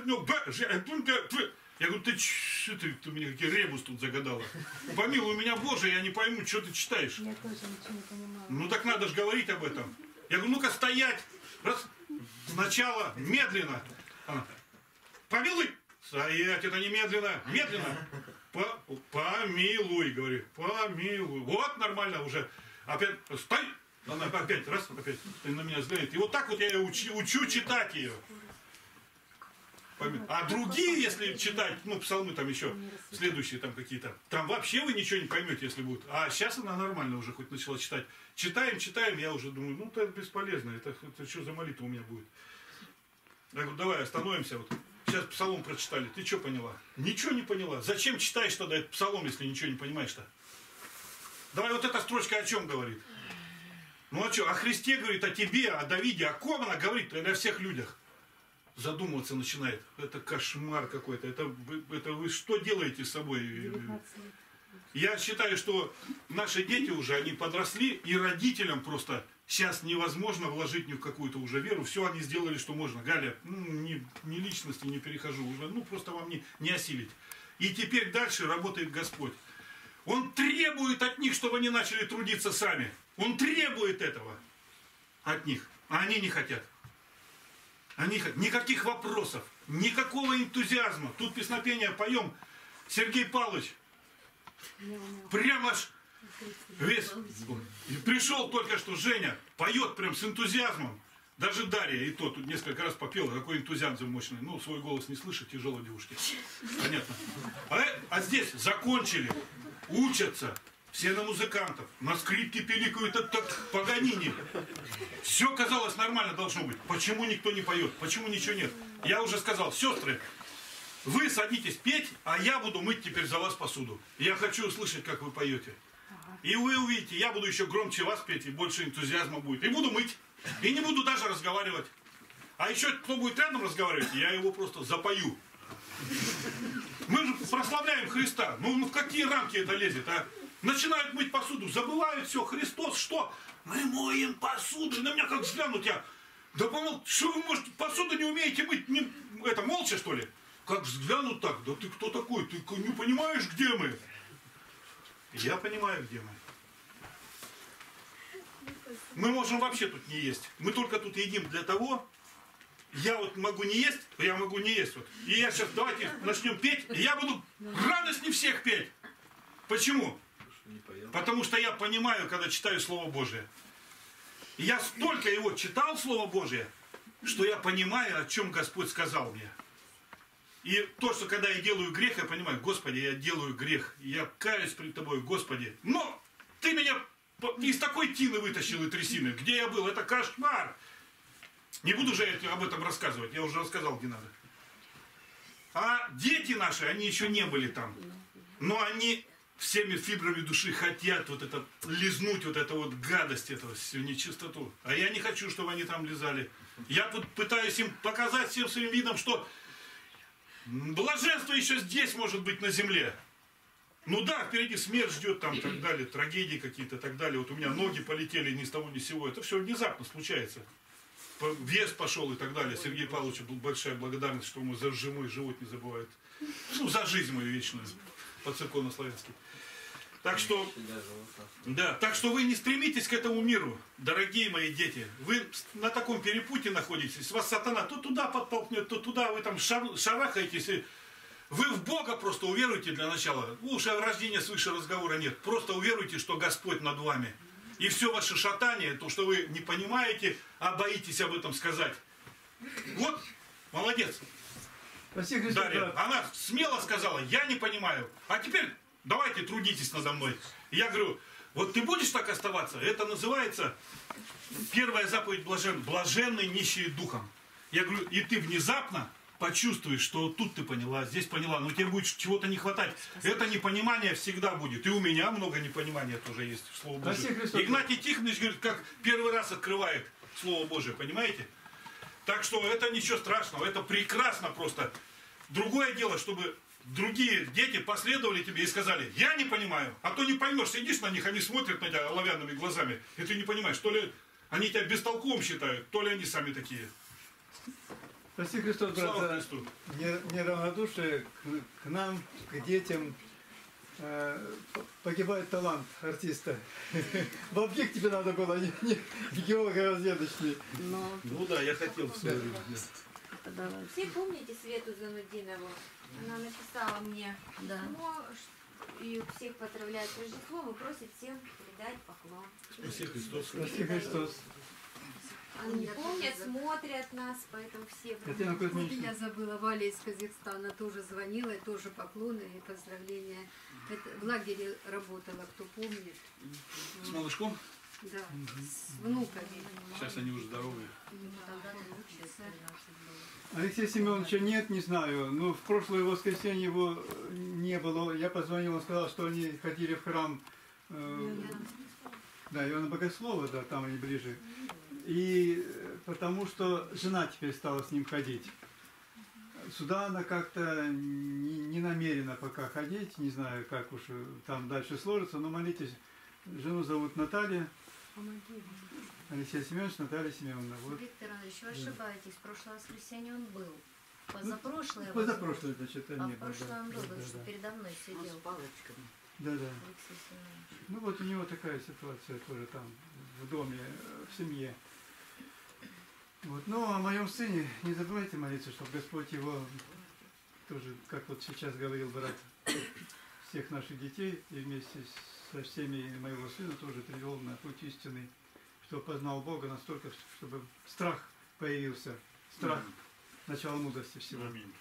говорю, ты что ты, ты мне какие ребус тут загадала? Помилуй меня, Боже, я не пойму, что ты читаешь. Я тоже ничего не понимала. Ну так надо же говорить об этом. Я говорю, ну-ка стоять. Раз. Сначала медленно. Она, помилуй. Стоять, это не медленно. Медленно. По, помилуй, говорю. Помилуй. Вот нормально уже. Опять, стой. Она опять, раз, опять на меня взглянет. И вот так вот я ее учу, учу читать ее. А другие, если читать, ну, псалмы там еще, следующие там какие-то, там вообще вы ничего не поймете, если будут. А сейчас она нормально уже хоть начала читать. Читаем, читаем, я уже думаю, ну, это бесполезно, это, это что за молитва у меня будет. Я говорю, давай остановимся, вот. Сейчас псалом прочитали, ты что поняла? Ничего не поняла. Зачем читаешь тогда этот псалом, если ничего не понимаешь-то? Давай, вот эта строчка о чем говорит? Ну, а что, о Христе говорит, о тебе, о Давиде, о ком она говорит, о всех людях. Задумываться начинает. Это кошмар какой-то. Это, это вы что делаете с собой? Я считаю, что наши дети уже, они подросли, и родителям просто сейчас невозможно вложить ни в какую-то уже веру. Все они сделали, что можно. Галя, ну, ни, ни личности не перехожу уже. Ну, просто вам не, не осилить. И теперь дальше работает Господь. Он требует от них, чтобы они начали трудиться сами. Он требует этого от них. А они не хотят. Они, никаких вопросов, никакого энтузиазма. Тут песнопение поем. Сергей Павлович прямо аж весь и пришел только что Женя, поет прям с энтузиазмом. Даже Дарья и то тут несколько раз попела. Какой энтузиазм мощный. Ну, свой голос не слышит, тяжело девушке. Понятно. А, а здесь закончили, учатся. Все на музыкантов, на скрипке пиликают, это Паганини. Все казалось нормально должно быть. Почему никто не поет? Почему ничего нет? Я уже сказал, сестры, вы садитесь петь, а я буду мыть теперь за вас посуду. Я хочу услышать, как вы поете. И вы увидите, я буду еще громче вас петь, и больше энтузиазма будет. И буду мыть. И не буду даже разговаривать. А еще кто будет рядом разговаривать, я его просто запою. Мы же прославляем Христа. Ну в какие рамки это лезет, а? Начинают мыть посуду, забывают все. Христос, что? Мы моем посуду. На меня как взглянуть, я. Да помол, что вы можете, посуду не умеете мыть? Не, это молча, что ли? Как взглянут так? Да ты кто такой? Ты не понимаешь, где мы? Я понимаю, где мы. Мы можем вообще тут не есть. Мы только тут едим для того. Я вот могу не есть, я могу не есть. Вот. И я сейчас, давайте начнем петь. И я буду радостнее всех петь. Почему? Потому что я понимаю, когда читаю Слово Божие. И я столько его читал, Слово Божие, что я понимаю, о чем Господь сказал мне. И то, что когда я делаю грех, я понимаю, Господи, я делаю грех. Я каюсь перед Тобой, Господи. Но Ты меня из такой тины вытащил и трясины. Где я был? Это кошмар. Не буду же я об этом рассказывать. Я уже рассказал, где надо. А дети наши, они еще не были там. Но они всеми фибрами души хотят вот это, лизнуть вот эту вот гадость, эту всю нечистоту. А я не хочу, чтобы они там лизали. Я тут пытаюсь им показать всем своим видом, что блаженство еще здесь может быть на земле. Ну да, впереди смерть ждет там и так далее, трагедии какие-то и так далее. Вот у меня ноги полетели ни с того ни с сего. Это все внезапно случается. Вес пошел и так далее. Сергею Павловичу была большая благодарность, что ему за мой живот не забывает. Ну, за жизнь мою вечную, по-церковно-славянски. Так что, да, так что вы не стремитесь к этому миру, дорогие мои дети. Вы на таком перепутье находитесь. Вас сатана то туда подтолкнет, то туда. Вы там шар, шарахаетесь. И вы в Бога просто уверуйте для начала. Уж о рождении свыше разговора нет. Просто уверуйте, что Господь над вами. И все ваше шатание, то, что вы не понимаете, а боитесь об этом сказать. Вот, молодец. Спасибо, Дарья, она смело сказала, я не понимаю. А теперь давайте трудитесь надо мной. И я говорю, вот ты будешь так оставаться? Это называется первая заповедь блажен. Блаженный нищие духом. Я говорю, и ты внезапно почувствуешь, что тут ты поняла, здесь поняла, но тебе будет чего-то не хватать. Это непонимание всегда будет. И у меня много непонимания тоже есть в Слово Божие. Игнатий Тихонович говорит, как первый раз открывает Слово Божие, понимаете? Так что это ничего страшного, это прекрасно просто. Другое дело, чтобы другие дети последовали тебе и сказали, я не понимаю. А то не поймешь, сидишь на них, они смотрят на тебя оловянными глазами, и ты не понимаешь, то ли они тебя бестолковым считают, то ли они сами такие. Спаси Христос, брат, Слава Христу. Не- неравнодушие к, к нам, к детям. Э, погибает талант артиста. В объект тебе надо было, не, не в геолого-разведочный. Ну да, я хотел в свое время. Все помните Свету Занудинову? Она написала мне письмо, ш- и всех поздравляет с Рождеством и просит всем передать поклон. Спаси Христос. Спаси Христос. Они помнят, смотрят нас, поэтому все... Татьяна Кузьминична. Я забыла, Валя из Казахстана тоже звонила, и тоже поклоны и поздравления. Это в лагере работала, кто помнит. С малышком? Да, с внуками. Сейчас они уже здоровые. Алексея Семеновича нет, не знаю. Но в прошлое воскресенье его не было. Я позвонил, он сказал, что они ходили в храм. Э, да, Иоанна Богослова, да, там они ближе. И потому что жена теперь стала с ним ходить. Сюда она как-то не, не намерена пока ходить, не знаю, как уж там дальше сложится, но молитесь. Жену зовут Наталья. Алексей Семенович, Наталья Семеновна. Вот. Виктор Иванович, вы ошибаетесь. В прошлое воскресенье он был. Позапрошлое. Позапрошлое, значит, А не в было. прошлое Да, он был, да, потому что да. передо мной сидел. С палочками. Да, да. Алексей Семенович. Ну вот у него такая ситуация тоже там, в доме, в семье. Вот. Ну, о моем сыне не забывайте молиться, чтобы Господь его тоже, как вот сейчас говорил брат, всех наших детей и вместе со всеми моего сына тоже привел на путь истинный, чтобы познал Бога настолько, чтобы страх появился. Страх, начало мудрости всего. Аминь.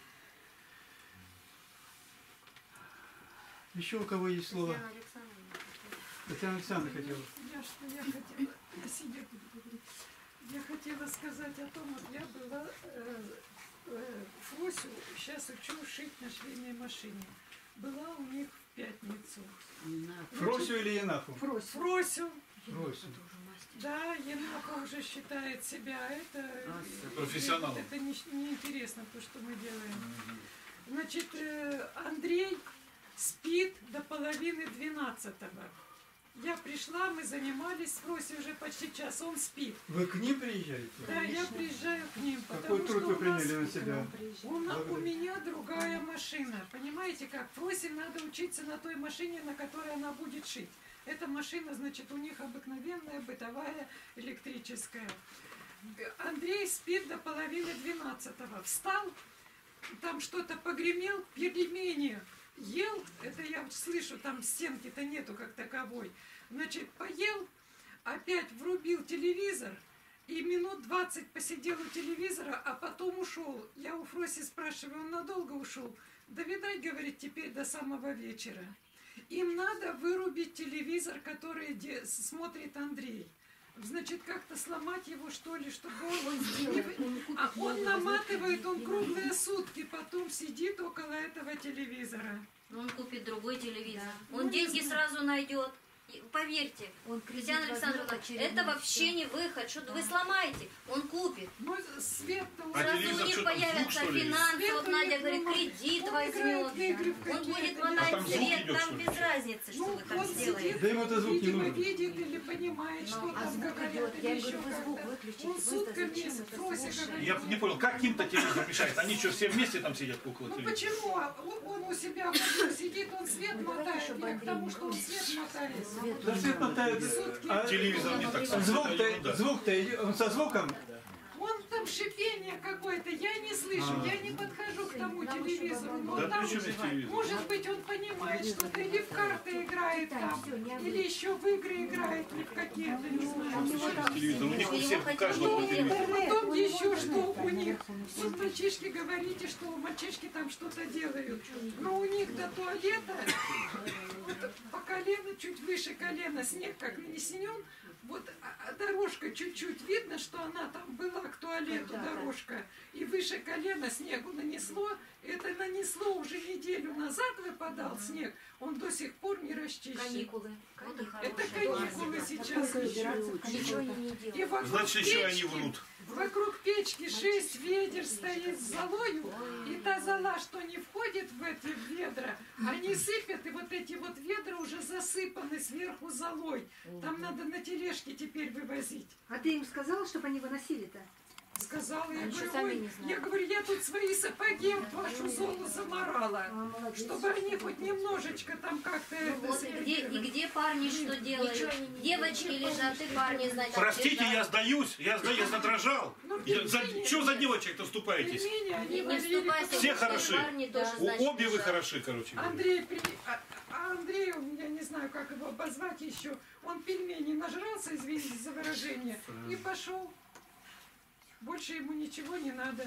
Еще у кого есть слово? Татьяна Александровна. Татьяна Александровна хотела. Я что я хотела, я сидя буду говорить. Я хотела сказать о том, вот я была э, э, Фросю, сейчас учу шить на швейной машине. Была у них в пятницу. Фросю или Енафу? Фросю. Фросю. Фросю. Да, Енафа уже считает себя, это Профессионалом. Это не, не интересно, то, что мы делаем. Значит, э, Андрей спит до половины двенадцатого. Я пришла, мы занимались с Фросей уже почти час, он спит. Вы к ним приезжаете? Да, я приезжаю к ним, Какой потому труд что вы у, нас, приняли на себя? у, на- у меня другая машина. Понимаете как? Фросе надо учиться на той машине, на которой она будет шить. Эта машина, значит, у них обыкновенная, бытовая, электрическая. Андрей спит до половины двенадцатого. Встал, там что-то погремел, пельмени ел, это я слышу, там стенки-то нету как таковой. Значит, поел, опять врубил телевизор и минут двадцать посидел у телевизора, а потом ушел. Я у Фроси спрашиваю, он надолго ушел? Да, видать, говорит, теперь до самого вечера. Им надо вырубить телевизор, который де- смотрит Андрей. Значит, как-то сломать его, что ли, чтобы он... Он сделает, он купит А он новый, наматывает, он возьмет круглые сутки, потом сидит около этого телевизора. Он купит другой телевизор. Да. Он Ну, деньги не знаю. сразу найдет. И поверьте, Он кредит Татьяна возьмет Александровна, очередной, это вообще всё. не выход. Что вы сломаете, он купит. Ну, свет-то А уже... Сразу у телевизор них что там, звук, появятся что ли? финансы. Свет Вот у Надя них говорит, много. кредит Он возьмет. играет в игры в Он какие-то, будет я- А мотать там звук свет, идет, там что ли? без разницы, что Ну, вы там он сделаете. сидит, Да ему это звук не видимо, нужен. видит или понимает, что А там звук говорят, идет. или Я еще говорю, вы звук как-то. выключите. Он Вы-то сутками зачем с это Фроси слушаете? говорит. Я не понял, как им-то телевизор мешает? Они что, все вместе там сидят около Ну телевизора? почему? А Он, он у себя в углу сидит, он свет Ну, давайте, мотает. чтобы Я к Андрей тому, не что он свет мотает. Да свет мотает. А Телевизор не так слышит, это звук-то, ерунда. звук-то, иди- он со звуком? Он там шипение какое-то, я не слышу, А. я не подхожу к тому телевизору. Но Да там, при чем здесь телевизор? может быть, он понимает что-то, или в карты играет там, Всё, не или еще в игры играет, или в какие-то, не знаю. Телевизор, у них у всех, у каждого Потом, телевизор. потом еще что у них. Вот мальчишки говорите, что мальчишки там что-то делают. Но у них до туалета, вот по колено, чуть выше колена, снег как нанесен, вот а- а дорожка чуть-чуть видно, что она там была к туалету, дорожка, и выше колена снегу нанесло. Это нанесло уже неделю назад выпадал снег, он до сих пор не расчищен. Каникулы. Вот и Это хорошая каникулы новость. сейчас еще. Ничего они не И делают. вокруг Значит, еще они печки- врут. Вокруг печки шесть ведер стоит с золою, и та зола, что не входит в в эти ведра, они сыпят, и вот эти вот ведра уже засыпаны сверху золой. Там надо на тележке теперь вывозить. А ты им сказала, чтобы они выносили-то? Сказала, я Они говорю, сами ой, не знают. я говорю, я тут свои сапоги в вашу зону заморала, чтобы они хоть немножечко там как-то... Ну это вот, и где, и где парни что делают? Ничего они не Девочки лежат, и парни, значит, Простите, лежат. я сдаюсь, я сдаюсь, я задрожал. Я, за, что за девочек-то вступаетесь? Пельмени, они Не варили. вступайся, Все потому что хороши. парни тоже, У, значит, обе вы лежат. хороши, короче говоря. Андрей, при- а, а Андрей, я не знаю, как его обозвать еще, он пельмени нажрался, извините за выражение, и пошел. Больше ему ничего не надо.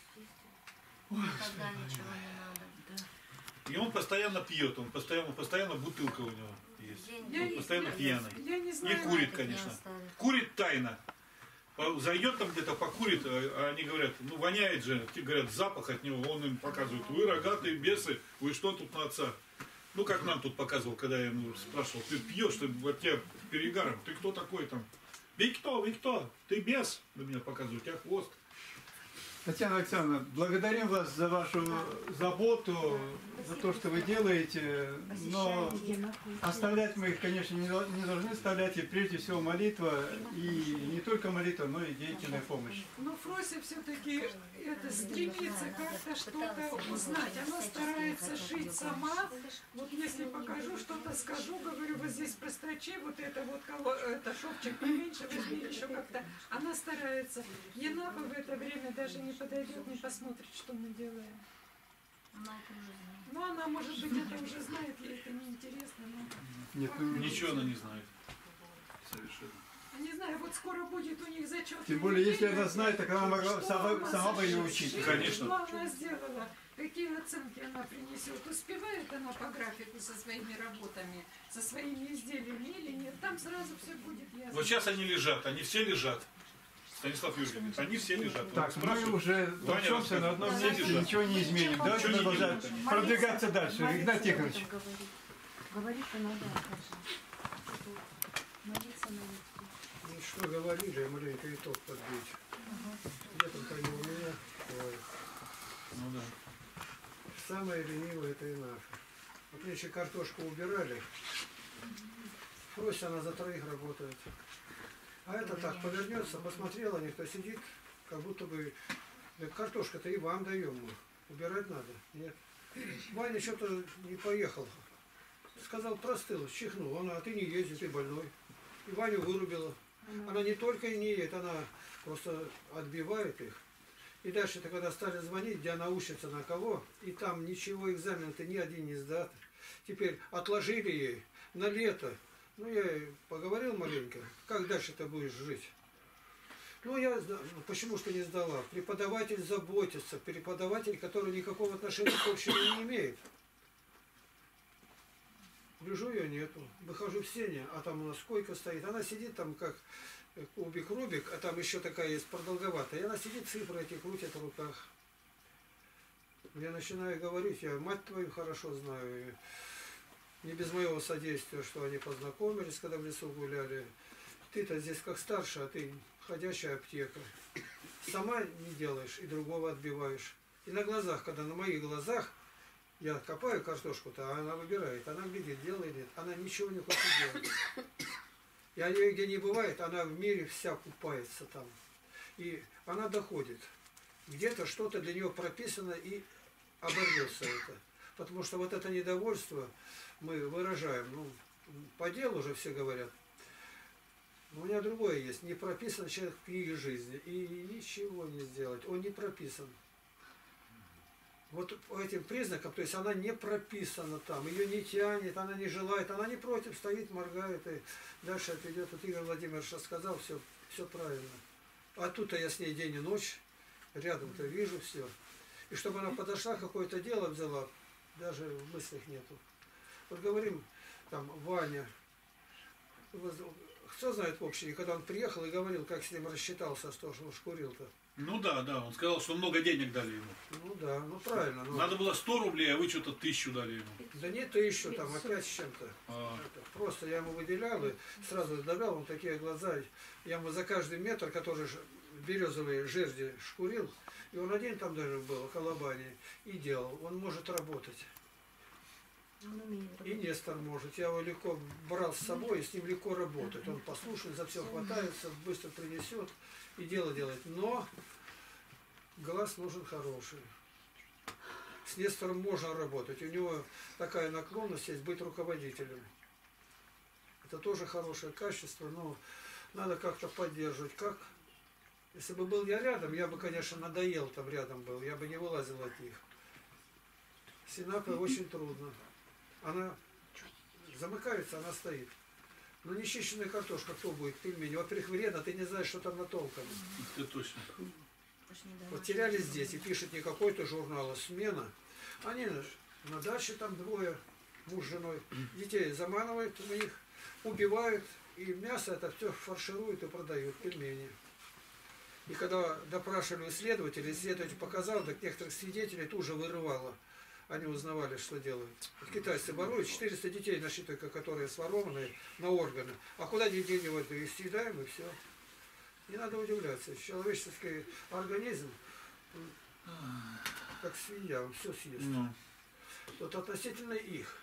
Никогда ничего не надо. И он постоянно пьет, он постоянно, постоянно бутылка у него есть. Я, Он постоянно я- пьяный. я не И знаю. курит, Не конечно. оставит. Курит тайно. По- Зайдет там где-то, покурит, а а они говорят, ну воняет же, те говорят, запах от него, он им показывает, вы рогатые бесы, вы что тут на отца? Ну как нам тут показывал, когда я ему спрашивал, ты пьешь, ты вот тебя перегаром, ты кто такой там? Вы кто, вы кто? Ты бес, на меня показывают, у тебя хвост. Татьяна Александровна, благодарим вас за вашу заботу, за то, что вы делаете, но оставлять мы их, конечно, не дол- не должны оставлять, и прежде всего молитва, и не только молитва, но и деятельная помощь. Но Фрося все-таки это стремится как-то что-то узнать. Она старается шить сама. Вот если покажу, что-то скажу, говорю, вот здесь прострочи, вот это вот коло- это шовчик поменьше, возьми еще как-то. Она старается. Енафа в это время даже не подойдет, не посмотрит, что мы делаем. Она это уже знает. Ну, она, может быть, это уже знает, ей это неинтересно. Но... Нет, ну, Ничего она не знает. Совершенно. Не знаю, вот скоро будет у них зачет. тем более, если она знает, так она могла сама, сама бы ее учить. Конечно. Что она сделала? Какие оценки она принесет? Успевает она по графику со своими работами, со своими изделиями или нет? Там сразу все будет ясно. Вот сейчас они лежат, они все лежат. Станислав Юрьевич, они все лежат. Он Так, мы спрашивает, уже Ваня толчемся на одном рассказывает, месте, все лежат. ничего не изменим. Давайте Ничего не продолжать, делают. продвигаться дальше. Игнат Тихонович. Говорить-то надо, конечно. Молиться надо. Ну, что говорили, маленько итог подбить. Где-то они у меня. Ой. Ну да. Самое ленивое это и наша. Вот если картошку убирали, Фрося, она за троих работает. А это так, повернется, посмотрела, никто сидит, как будто бы, да картошка-то и вам даем мы. Убирать надо. Нет. Ваня что-то не поехал. Сказал, простыл, чихнул. Она, а ты не езди, ты больной. И Ваню вырубила. Она не только и не едет, она просто отбивает их. И дальше-то, когда стали звонить, где она учится на кого, и там ничего, экзамен-то ни один не сдат. Теперь отложили ей на лето. Ну, я ей поговорил маленько, как дальше ты будешь жить? Ну, я, ну, почему что не сдала? Преподаватель заботится, преподаватель, который никакого отношения к общему не имеет. Гляжу, ее нету. Выхожу в сене, а там у нас койка стоит. Она сидит там, как кубик Рубик, а там еще такая есть продолговатая. И она сидит, цифры эти крутит в руках. Я начинаю говорить, я мать твою хорошо знаю. И не без моего содействия, что они познакомились, когда в лесу гуляли. Ты-то здесь как старше, а ты ходячая аптека. Сама не делаешь и другого отбиваешь. И на глазах, когда на моих глазах я копаю картошку-то, а она выбирает. Она глядит, делает, нет. Она ничего не хочет делать. И она где не бывает, она в мире вся купается там. И она доходит. Где-то что-то для нее прописано и оборвется это. Потому что вот это недовольство мы выражаем. Ну, по делу уже все говорят. Но у меня другое есть. Не прописан человек в книге жизни. И ничего не сделать. Он не прописан. Вот по этим признакам, то есть она не прописана там, ее не тянет, она не желает, она не против, стоит, моргает и дальше отойдет. Вот Игорь Владимирович рассказал, все, все правильно. А тут-то я с ней день и ночь, рядом-то вижу все. И чтобы она подошла, какое-то дело взяла, даже в мыслях нету. Вот говорим, там, Ваня, кто знает в общем, когда он приехал и говорил, как с ним рассчитался, что он шкурил-то. Ну да, да, он сказал, что много денег дали ему. Ну да, ну правильно. Ну. Надо было сто рублей, а вы что-то тысячу дали ему. Да не тысячу, там опять с чем-то. А. Просто я ему выделял и сразу добавил, он такие глаза. Я ему за каждый метр, который березовые жерди шкурил, и он один там даже был, около бани, и делал. Он может работать. Он умеет И работать. Нестор может. Я его легко брал с собой, и с ним легко работать. Он послушный, за все хватается, быстро принесет и дело делает. Но глаз нужен хороший. С Нестором можно работать. У него такая наклонность есть быть руководителем. Это тоже хорошее качество, но надо как-то поддерживать. Как? Если бы был я рядом, я бы, конечно, надоел там рядом был, я бы не вылазил от них. С Инапой очень трудно. Она замыкается, она стоит. Но нечищенная картошка, кто будет пельмени? Во-первых, вредно, ты не знаешь, что там натолкано. Это точно. Вот теряли здесь, и пишет не какой-то журнал, а смена. Они на даче там двое, муж с женой, детей заманывают у них, убивают, и мясо это все фаршируют и продают, пельмени. И когда допрашивали исследователей, исследователь показал, так некоторых свидетелей тут же вырывало. Они узнавали, что делают. Вот китайцы воруют, четыреста детей нашли только, которые сворованы на органы. А куда детей девать? Их съедаем и все. Не надо удивляться. Человеческий организм, как свинья, он все съест. Ну. Вот относительно их.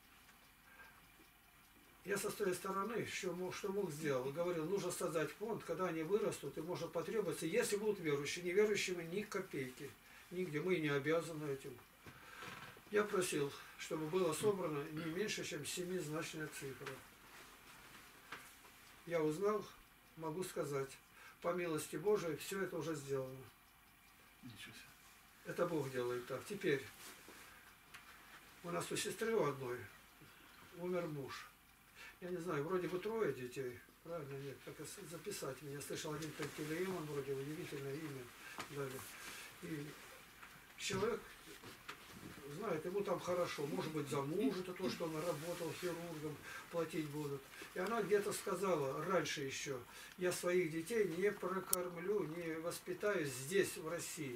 Я со своей стороны, что мог, что мог сделал, говорил, нужно создать фонд, когда они вырастут, и можно потребоваться, если будут верующие, неверующими ни копейки, нигде, мы не обязаны этим. Я просил, чтобы было собрано не меньше, чем семизначная цифра. Я узнал, могу сказать, по милости Божией, все это уже сделано. Ничего себе. Это Бог делает так. Теперь, у нас у сестры у одной умер муж. Я не знаю, вроде бы трое детей, правильно? Нет, так записать меня. Слышал, один Пантелеимон, он вроде удивительное имя дали. И человек знает, ему там хорошо, может быть, за мужа, это то, что он работал хирургом, платить будут. И она где-то сказала раньше еще, я своих детей не прокормлю, не воспитаю здесь, в России.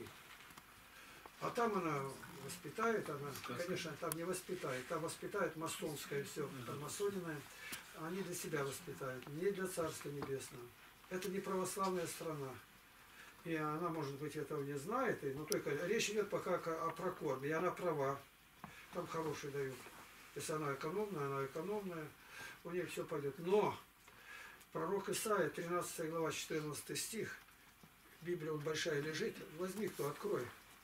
А там она воспитает, она, конечно, там не воспитает, там воспитает масонское все, там масониное, они для себя воспитают, не для Царства Небесного. Это не православная страна. И она, может быть, этого не знает, но только речь идет пока о прокорме, и она права, там хорошие дают. Если она экономная, она экономная, у нее все пойдет. Но пророк Исаия, тринадцатая глава, четырнадцатый стих, Библия вот большая лежит, возьми кто, открой.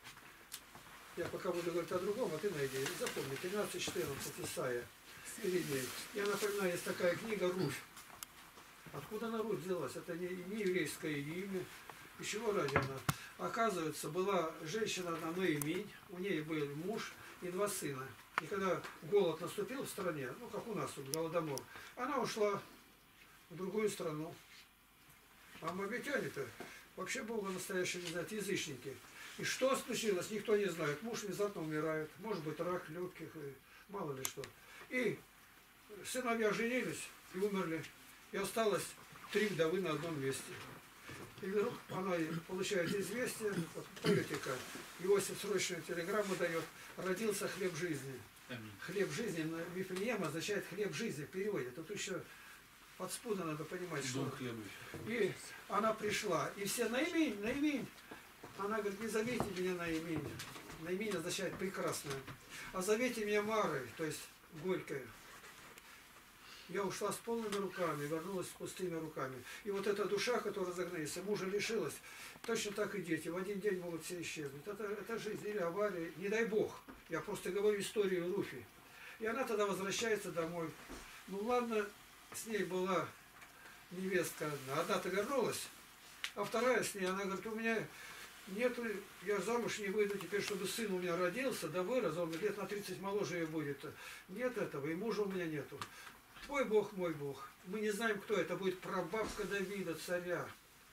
Я пока буду говорить о другом, а ты найди. Запомни, тринадцать четырнадцать Исаия. Перед ней. Я напоминаю, есть такая книга «Руфь». Откуда она Руфь взялась? Это не, не еврейское имя. И чего ради она? Оказывается, была женщина одна, Ноэминь, у нее был муж и два сына. И когда голод наступил в стране, ну как у нас тут, голодомор, она ушла в другую страну. А мавитяне-то вообще Бога настоящего не знают, язычники. И что случилось, никто не знает. Муж внезапно умирает, может быть рак легких, и мало ли что. И сыновья женились и умерли. И осталось три вдовы на одном месте. И вдруг она получает известие, вот, политика, Иосиф срочную телеграмму дает, родился хлеб жизни. Хлеб жизни на Вифлеем означает хлеб жизни в переводе. Тут еще подспудно надо понимать, что. И она пришла, и все Наиминь, Наиминь. Она говорит, не зовите меня Наиминь. Наиминь означает прекрасная. А зовите меня Марой, то есть горькая. Я ушла с полными руками, вернулась с пустыми руками. И вот эта душа, которая загнается, мужа лишилась, точно так и дети. В один день могут все исчезнуть. Это, это жизнь или авария, не дай бог. Я просто говорю историю Руфи. И она тогда возвращается домой. Ну ладно, с ней была невестка одна. Одна-то вернулась, а вторая с ней, она говорит, у меня нету, я замуж не выйду теперь, чтобы сын у меня родился, да вырос, он лет на тридцать моложе ее будет. Нет этого, и мужа у меня нету. Твой Бог, мой Бог. Мы не знаем, кто это будет. Прабабка Давида, царя.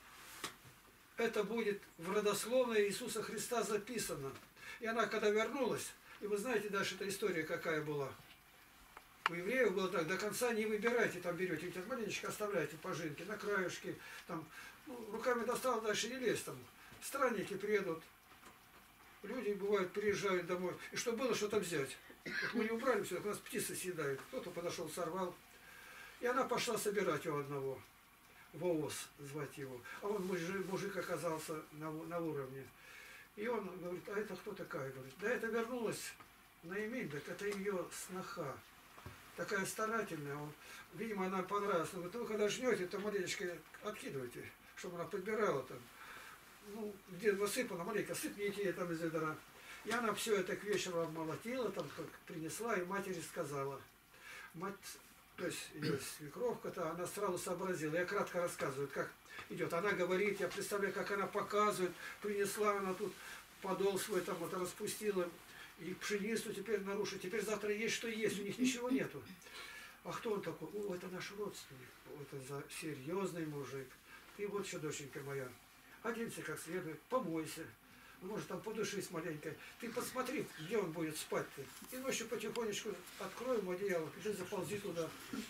Это будет в родословной Иисуса Христа записано. И она, когда вернулась, и вы знаете дальше эта история какая была. У евреев было так, до конца не выбирайте, там берете, ведь маленечко оставляете пожинки на краешке, там, ну, руками достал, дальше не лезь там. Странники приедут, люди, бывают, приезжают домой. И что было, что там взять? Вот мы не убрали все, у нас птицы съедают. Кто-то подошел, сорвал. И она пошла собирать у одного. Воос звать его. А он мужик, мужик оказался на, на уровне. И он говорит, а это кто такая? Говорит, да это вернулась Наимень, так это ее сноха. Такая старательная. Он, видимо, она понравилась. Он говорит, вы когда жнете, то маленечко откидывайте, чтобы она подбирала там. Ну, где насыпано, маленько сыпните ей там из ведра. И она все это к вечеру обмолотила, там как принесла, и матери сказала. Мать, то есть ее свекровка-то, она сразу сообразила. Я кратко рассказываю, как идет. Она говорит, я представляю, как она показывает. Принесла она тут подол свой, там вот распустила. И пшеницу теперь нарушит. Теперь завтра есть что есть, у них ничего нету. А кто он такой? О, это наш родственник. Это за серьезный мужик. Ты вот что, доченька моя, оденься как следует, помойся. Может, там подушись маленько. Ты посмотри, где он будет спать-то. И ночью потихонечку откроем одеяло, и ты заползи туда.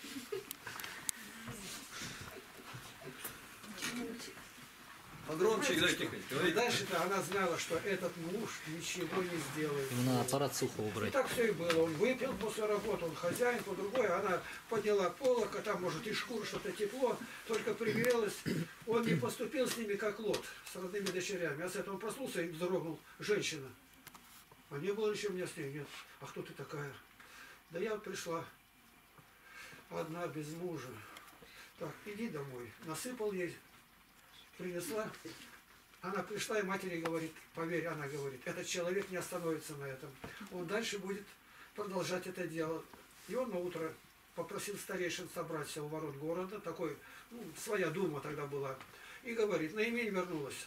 Погромче играй, тихо. И дальше-то она знала, что этот муж ничего не сделает. Именно аппарат сухо И убрать. так все и было. Он выпил после работы, он хозяин, по другой. Она подняла полок, а там, может, и шкур, что-то тепло. Только пригрелась. Он не поступил с ними, как Лот, с родными дочерями. А с этого он проснулся и вздрогнул. Женщина. А не было еще у меня с ней? Нет. А кто ты такая? Да я вот пришла. Одна, без мужа. Так, иди домой. Насыпал ей. Принесла. Она пришла и матери говорит, поверь, она говорит, этот человек не остановится на этом. Он дальше будет продолжать это дело. И он на утро попросил старейшин собраться у ворот города, такой, ну, своя дума тогда была, и говорит, Наимень вернулась.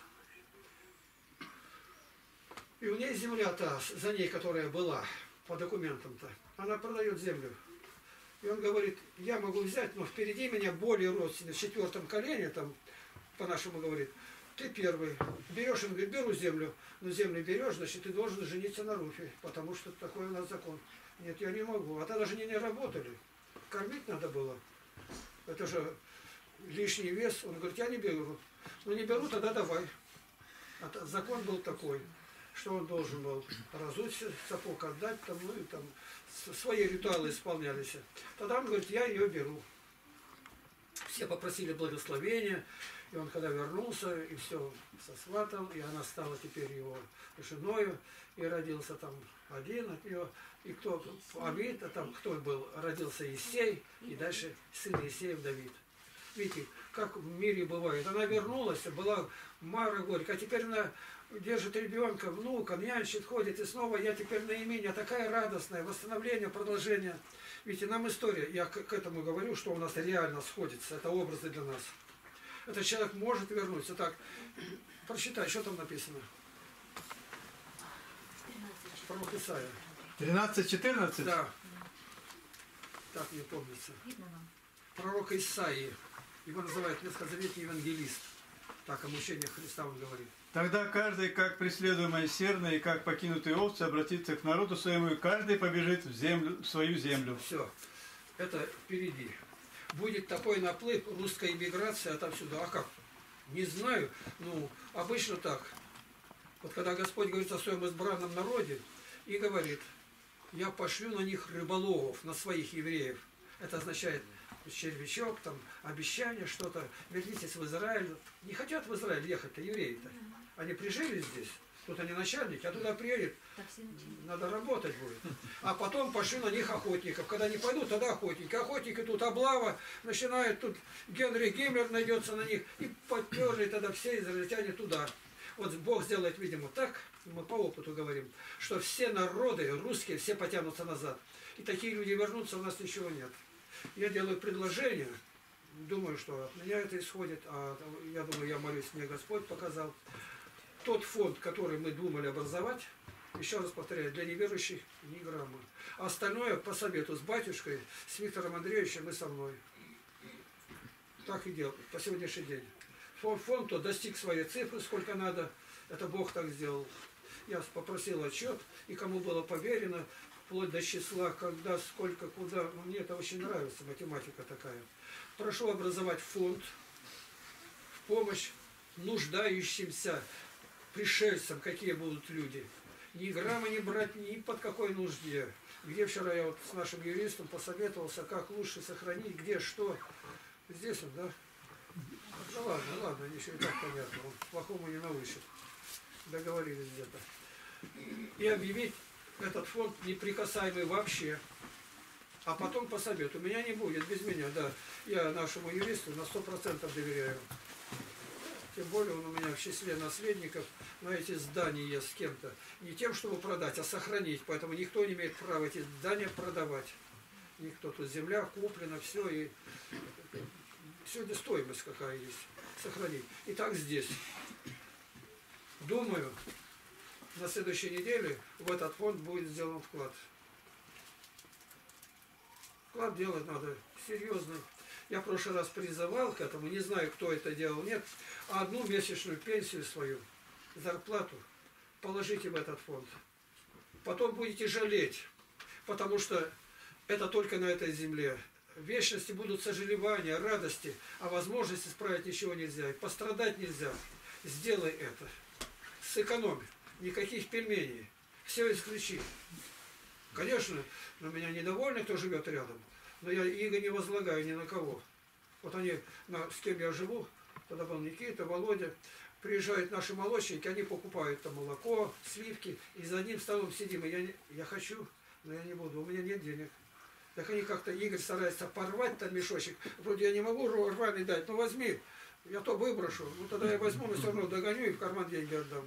И у ней земля-то, за ней, которая была, по документам-то, она продает землю. И он говорит, я могу взять, но впереди меня более родственник, в четвертом колене, там, по-нашему говорит, ты первый. Берешь, он говорит, беру землю, но землю берешь, значит, ты должен жениться на Руфе, потому что такой у нас закон. Нет, я не могу. А тогда же они не работали. Кормить надо было. Это же лишний вес. Он говорит, я не беру. Ну не беру, тогда давай. А закон был такой, что он должен был разуть сапог, отдать, там, ну и там свои ритуалы исполнялись. Тогда он говорит, я ее беру. Все попросили благословения. И он когда вернулся, и все сосватал, и она стала теперь его женою, и родился там один от нее, и кто, Авид, а там кто был, родился Исей, и дальше сын Исеев Давид. Видите, как в мире бывает. Она вернулась, была Мара горько, а теперь она держит ребенка, внука, нянчит, ходит, и снова я теперь наименее, такая радостная, восстановление, продолжение. Видите, нам история, я к этому говорю, что у нас реально сходится, это образы для нас. Этот человек может вернуться. Так, прочитай, что там написано. Пророк Исаия. тринадцать четырнадцать? Да. Так мне помнится. Пророк Исаии. Его называют ветхозаветный евангелист. Так, о мучениях Христа он говорит. Тогда каждый, как преследуемый серно и как покинутые овцы, обратится к народу своему, и каждый побежит в, землю, в свою землю. Все. Это впереди. Будет такой наплыв, русская иммиграция отовсюду. А как? Не знаю. Ну, обычно так. Вот когда Господь говорит о своем избранном народе и говорит, я пошлю на них рыболовов, на своих евреев. Это означает червячок, там, обещание, что-то. Вернитесь в Израиль. Не хотят в Израиль ехать-то евреи-то. Они прижились здесь. Тут они начальники, а туда приедет, надо работать будет. А потом пошли на них охотников. Когда они пойдут, тогда охотники. Охотники тут облава, начинают тут Генри Гиммлер найдется на них. И поперли тогда все израильтяне туда. Вот Бог сделает, видимо, так, мы по опыту говорим, что все народы, русские, все потянутся назад. И такие люди вернутся, у нас ничего нет. Я делаю предложение, думаю, что от меня это исходит, а я думаю, я молюсь, мне Господь показал. Тот фонд, который мы думали образовать, еще раз повторяю, для неверующих ни грамма. А остальное по совету с батюшкой, с Виктором Андреевичем и со мной. Так и делал по сегодняшний день. Фонд, фонд то достиг своей цифры, сколько надо. Это Бог так сделал. Я попросил отчет, и кому было поверено, вплоть до числа, когда, сколько, куда. Мне это очень нравится, математика такая. Прошу образовать фонд в помощь нуждающимся пришельцам, какие будут люди. Ни грамма не брать ни под какой нужде. Где вчера я вот с нашим юристом посоветовался, как лучше сохранить, где что. Здесь он, да? Ну ладно, ладно, еще и так понятно. Он плохому не научит. Договорились где-то. И объявить этот фонд неприкасаемый вообще. А потом посоветую. Меня не будет, без меня, да. Я нашему юристу на сто процентов доверяю. Тем более он у меня в числе наследников на эти здания с кем-то. Не тем, чтобы продать, а сохранить. Поэтому никто не имеет права эти здания продавать. Никто. Тут земля куплена, все. И сегодня стоимость какая есть. Сохранить. И так здесь. Думаю, на следующей неделе в этот фонд будет сделан вклад. Вклад делать надо серьезный. Я в прошлый раз призывал к этому, не знаю, кто это делал, нет, а одну месячную пенсию свою, зарплату положите в этот фонд. Потом будете жалеть, потому что это только на этой земле. В вечности будут сожалевания, радости, а возможности исправить ничего нельзя. И пострадать нельзя. Сделай это. Сэкономь. Никаких пельменей. Все исключи. Конечно, на меня недовольны, кто живет рядом. Но я иго не возлагаю ни на кого. Вот они, на, с кем я живу, тогда был Никита, Володя, приезжают наши молочники, они покупают там молоко, сливки, и за одним столом сидим. И я, не, я хочу, но я не буду, у меня нет денег. Так они как-то, Игорь старается порвать там мешочек. Вроде я не могу рваный дать, ну возьми, я то выброшу. Ну тогда я возьму, но все равно догоню и в карман деньги отдам.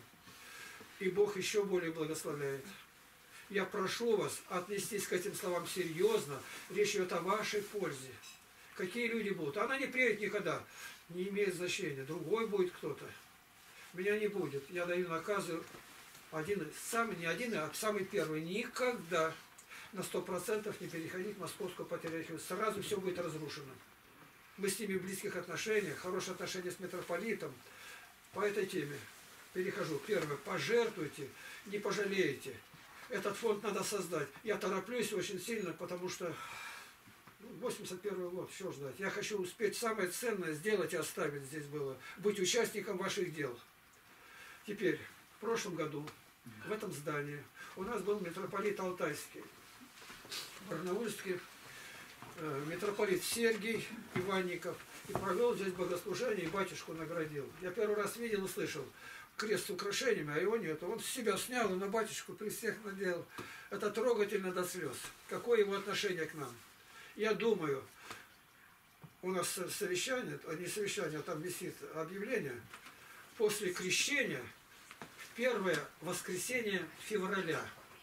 И Бог еще более благословляет. Я прошу вас отнестись к этим словам серьезно. Речь идет о вашей пользе. Какие люди будут? Она не приедет никогда. Не имеет значения. Другой будет кто-то. Меня не будет. Я даю наказы. Один, самый, не один, а самый первый. Никогда на сто процентов не переходить в Московскую патриархию. Сразу все будет разрушено. Мы с ними в близких отношениях. Хорошие отношения с митрополитом. По этой теме перехожу. Первое. Пожертвуйте. Не пожалеете. Этот фонд надо создать. Я тороплюсь очень сильно, потому что восемьдесят первый год, что ждать. Я хочу успеть самое ценное сделать и оставить здесь было. Быть участником ваших дел. Теперь, в прошлом году, в этом здании, у нас был митрополит Алтайский, барнаульский, э, митрополит Сергий Иванников. И провел здесь богослужение, и батюшку наградил. Я первый раз видел и слышал. Крест с украшениями, а его нет. Он с себя снял и на батюшку при всех надел. Это трогательно до слез. Какое его отношение к нам? Я думаю, у нас совещание, а не совещание, а там висит объявление. После крещения, в первое воскресенье февраля,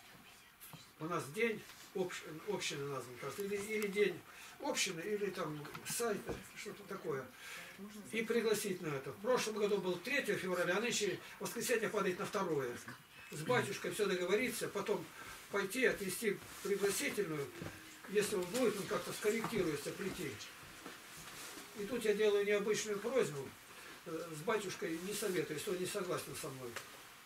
у нас день общ, общины назван, кажется, или, или день общины, или там сайта, что-то такое. И пригласить на это. В прошлом году был третьего февраля, а нынче воскресенье падает на второе. С батюшкой все договориться, потом пойти, отнести пригласительную. Если он будет, он как-то скорректируется, прийти. И тут я делаю необычную просьбу. С батюшкой не советую, если он не согласен со мной.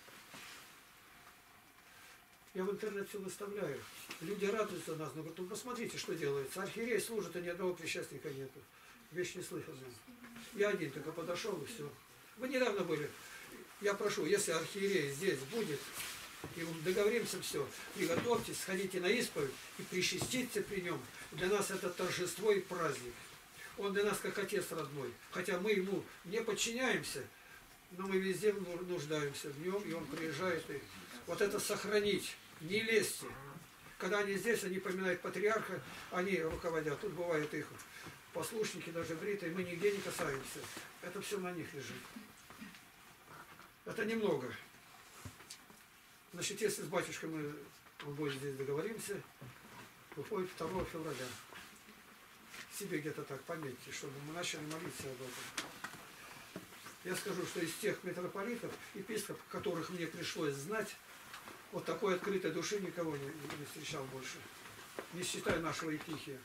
Я в интернет все выставляю. Люди радуются нас, но говорят, ну посмотрите, что делается. Архиерей служит, и ни одного причастника нету. Вещь неслыханная. Я один только подошел, и все. Вы недавно были. Я прошу, если архиерей здесь будет, и договоримся все, приготовьтесь, сходите на исповедь и причаститься при нем. Для нас это торжество и праздник. Он для нас как отец родной. Хотя мы ему не подчиняемся, но мы везде нуждаемся в нем, и он приезжает. И вот это сохранить, не лезьте. Когда они здесь, они поминают патриарха, они руководят. Тут бывает их послушники, даже бритые, мы нигде не касаемся. Это все на них лежит. Это немного. Значит, если с батюшкой мы обои здесь договоримся, выходит второго февраля. Себе где-то так пометьте, чтобы мы начали молиться об этом. Я скажу, что из тех митрополитов, епископов, которых мне пришлось знать, вот такой открытой души никого не, не встречал больше. Не считая нашего Епихия.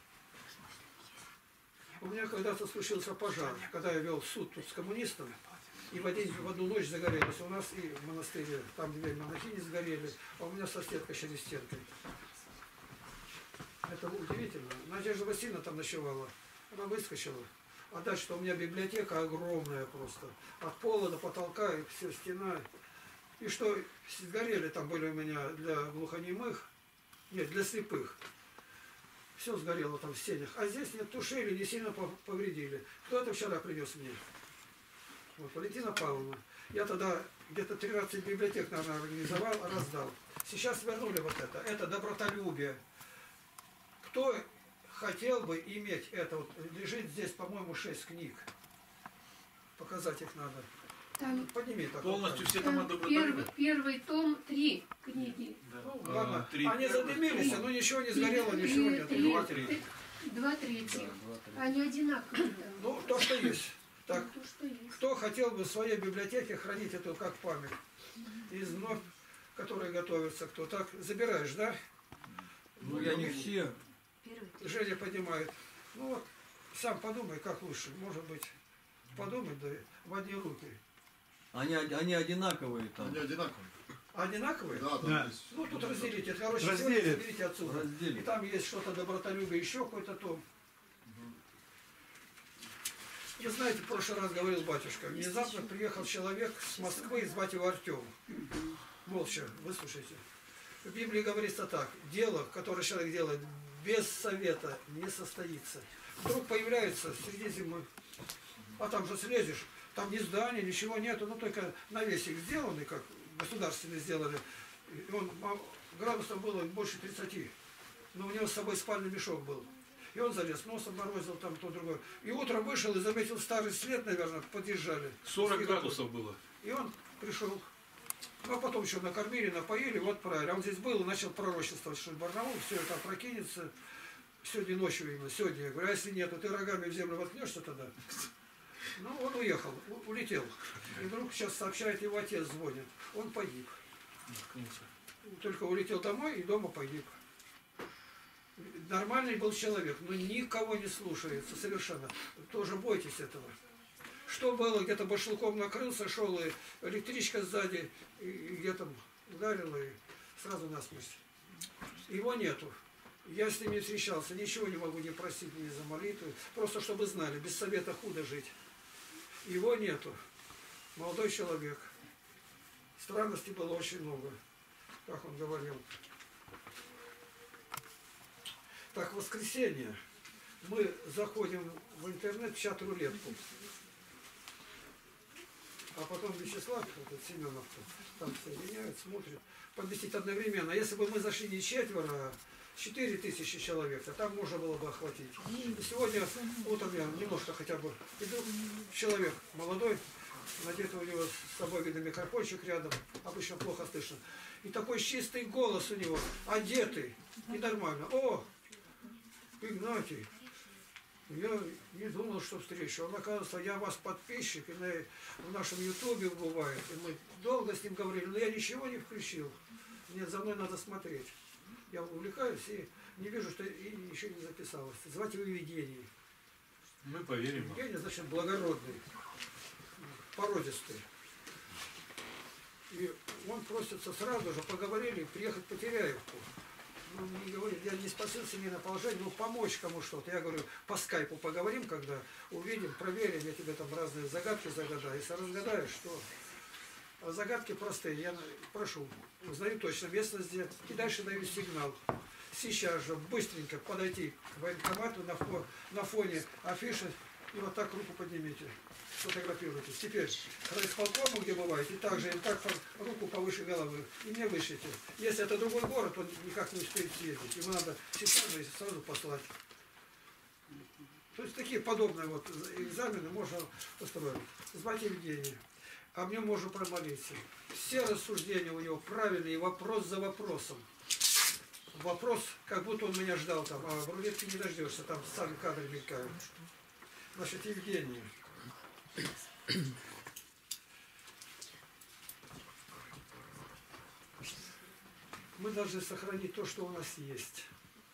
У меня когда-то случился пожар, когда я вел суд тут с коммунистом, и в, один, в одну ночь загорелись. У нас и в монастыре, там две монахини сгорели, а у меня соседка через стенкой. Это удивительно. Надежда Васильевна там ночевала. Она выскочила. А дальше у меня библиотека огромная просто. От пола до потолка, и все стена. И что, сгорели там были у меня для глухонемых, нет, для слепых. Все сгорело там в стенах. А здесь нет, тушили, не сильно повредили. Кто это вчера принес мне? Вот, Валентина Павловна. Я тогда где-то тринадцать библиотек, наверное, организовал, раздал. Сейчас вернули вот это. Это добротолюбие. Кто хотел бы иметь это? Вот лежит здесь, по-моему, шесть книг. Показать их надо. Там, Подними так. Полностью все там там надо первый, первый том, три книги. Ну, А, ладно. три Они первых. задымились, но ничего не сгорело, Три- ничего три- нет. три- Два, три. Два третьих. Они одинаковые. там. Ну, то, что есть. Так, То, что есть. кто хотел бы в своей библиотеке хранить эту как память? Из вновь, которые готовятся, кто так, забираешь, да? Ну, я не все. Первый, ты. Женя поднимает. Ну вот, сам подумай, как лучше. Может быть, подумать, да в одни руки. Они, они одинаковые там. Они одинаковые. Одинаковые? Да, да. Да. есть. Ну, тут разделите. Короче, Разделит. сегодня заберите отсюда. Разделит. И там есть что-то добротолюбие, еще какой-то том. Вы знаете, в прошлый раз говорил батюшка, внезапно приехал человек с Москвы, звать его Артем. Молча, выслушайте. В Библии говорится так: дело, которое человек делает без совета, не состоится. Вдруг появляется среди зимы, а там же слезешь, там ни здания, ничего нету, ну только навесик сделанный, как государственные сделали. И он, градусов было больше тридцати, но у него с собой спальный мешок был. И он залез, носом морозил там то другое. И утром вышел и заметил старый след, наверное, подъезжали. сорок градусов было. И он пришел. Ну, а потом еще накормили, напоили, вот правильно. А он здесь был и начал пророчествовать, что Барнаул все это опрокинется. Сегодня ночью именно, сегодня. Я говорю, а если нет, то ты рогами в землю воткнешься тогда? Ну, он уехал, у- улетел. И вдруг сейчас сообщает, его отец звонит. Он погиб. Только улетел домой и дома погиб. Нормальный был человек, но никого не слушается совершенно. Тоже бойтесь этого. Что было, где-то башлыком накрылся, шел, и электричка сзади, и и где-то ударила, и сразу насмерть. Его нету. Я с ним не встречался, ничего не могу не просить ни за молитву. Просто чтобы знали, без совета худо жить. Его нету. Молодой человек. Странностей было очень много, как он говорил. Так, в воскресенье мы заходим в интернет, в чат-рулетку. А потом Вячеслав, этот Семенов, там соединяет, смотрит. Поместить одновременно. Если бы мы зашли не четверо, а четыре тысячи человек, то там можно было бы охватить. И сегодня утром я немножко хотя бы иду, человек молодой, надето у него с собой, видно, микрофончик рядом, обычно плохо слышно. И такой чистый голос у него, одетый, и нормально. О, Игнатий, я не думал, что встречу. Он, оказывается, я вас подписчик, и на, в нашем ютубе бывает. И мы долго с ним говорили, но я ничего не включил. Мне за мной надо смотреть. Я увлекаюсь и не вижу, что и еще не записалось. Звать его Евгений. Мы поверим. Евгений, значит, благородный, породистый. И он просится сразу же, поговорили, приехать по Теряевку. Ну, не говорит, я не спасил семейное положение, ну помочь кому что-то. Я говорю, по скайпу поговорим, когда увидим, проверим, я тебе там разные загадки загадаю. Если разгадаешь, что... А загадки простые, я прошу, узнаю точно местность, где, и дальше даю сигнал. Сейчас же быстренько подойти к военкомату на, фо, на фоне афиши и вот так руку поднимите, сфотографируйтесь. Теперь к райисполкому, где бываете, и также и так руку повыше головы, и мне вышлите. Если это другой город, он никак не успеет съездить, ему надо сейчас сразу послать. То есть такие подобные вот экзамены можно устроить. Звать Евгения. Об нем можно промолиться. Все рассуждения у него правильные, вопрос за вопросом. Вопрос, как будто он меня ждал там, а в рулетке не дождешься, там сами кадры мелькают. Значит, Евгений. Мы должны сохранить то, что у нас есть.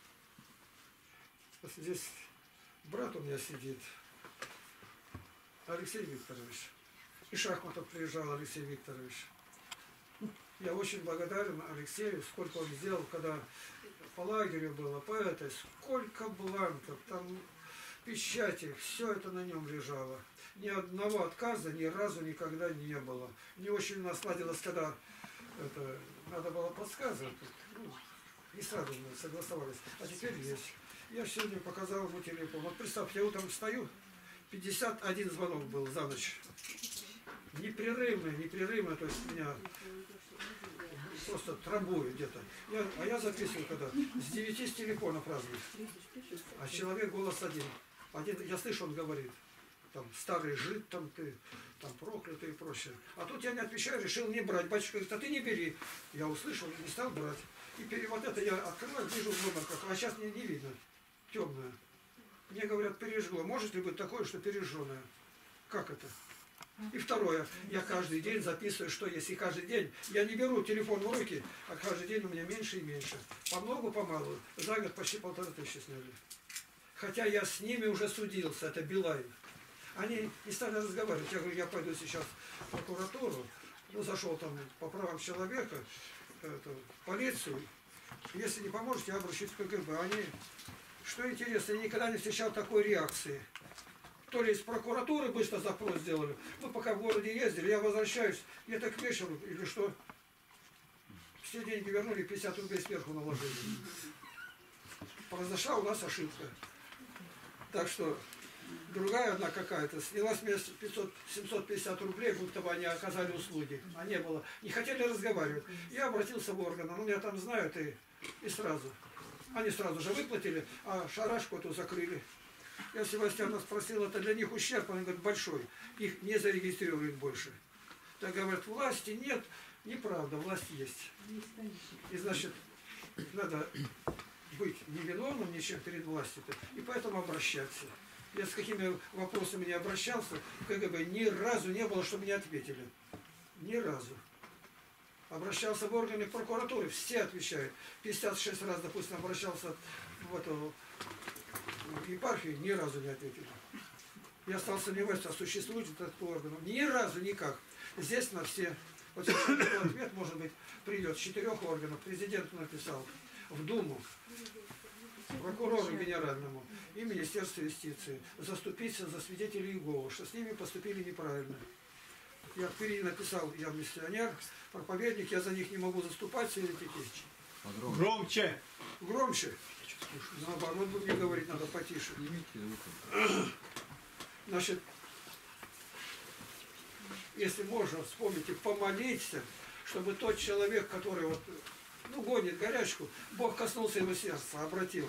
Здесь брат у меня сидит, Алексей Викторович. И Шахматов приезжал, Алексей Викторович. Я очень благодарен Алексею, сколько он сделал, когда по лагерю было, по этой, сколько бланков, там печати, все это на нем лежало. Ни одного отказа ни разу никогда не было. Не очень насладилось, когда это, надо было подсказывать. Ну, не сразу мы согласовались. А теперь есть. Я сегодня показал ему телефон. Вот представьте, я утром встаю, пятьдесят один звонок был за ночь. непрерывно, непрерывно, то есть меня просто трамбует где-то. Я, а я записываю когда с девяти с телефона праздную. А человек голос один. Один, я слышу, он говорит, там старый жид, там ты, там проклятый и прочее. А тут я не отвечаю, решил не брать. Батюшка говорит, а ты не бери. Я услышал, не стал брать. И пере, вот это я открываю, вижу номер как, а сейчас мне не видно, темное. Мне говорят, пережгло. Может ли быть такое, что пережженное? Как это? И второе, я каждый день записываю, что если каждый день, я не беру телефон в руки, а каждый день у меня меньше и меньше. По многу, помалу, за год почти полторы тысячи сняли. Хотя я с ними уже судился, это Билайн. Они не стали разговаривать. Я говорю, я пойду сейчас в прокуратуру, ну, зашел там по правам человека, это, в полицию. Если не поможете, я обращусь в КГБ. Они, что интересно, я никогда не встречал такой реакции. То ли из прокуратуры быстро запрос сделали. Мы пока в городе ездили, я возвращаюсь где-то к вечеру или что. Все деньги вернули, пятьдесят рублей сверху наложили. Произошла у нас ошибка. Так что другая одна какая-то сняла с места пятьсот семьсот пятьдесят рублей, будто бы они оказали услуги. А не было. Не хотели разговаривать. Я обратился в органы, ну меня там знают и, и сразу. Они сразу же выплатили, а шарашку эту закрыли. Я Севастьяна спросил, это для них ущерб, он говорит, большой. Их не зарегистрируют больше. Так говорят, власти нет. Неправда, власть есть. И значит, надо быть невиновным ничем перед властью-то. И поэтому обращаться. Я с какими вопросами не обращался, в КГБ ни разу не было, чтобы не ответили. Ни разу. Обращался в органы прокуратуры, все отвечают. пятьдесят шесть раз, допустим, обращался в эту в епархию, ни разу не ответили. Я стал сомневаться, а существует этот орган. Ни разу никак. Здесь на все. Вот сейчас ответ, может быть, придет с четырех органов. Президенту написал, в Думу, прокурору генеральному и Министерству юстиции заступиться за свидетелей Иеговы, что с ними поступили неправильно. Я впереди написал, я миссионер, проповедник, я за них не могу заступать, еретики. Громче! Громче! Наоборот, будем мне говорить, надо потише. Значит, если можно, вспомните, помолиться, чтобы тот человек, который вот, ну, гонит горячку, Бог коснулся его сердца, обратил.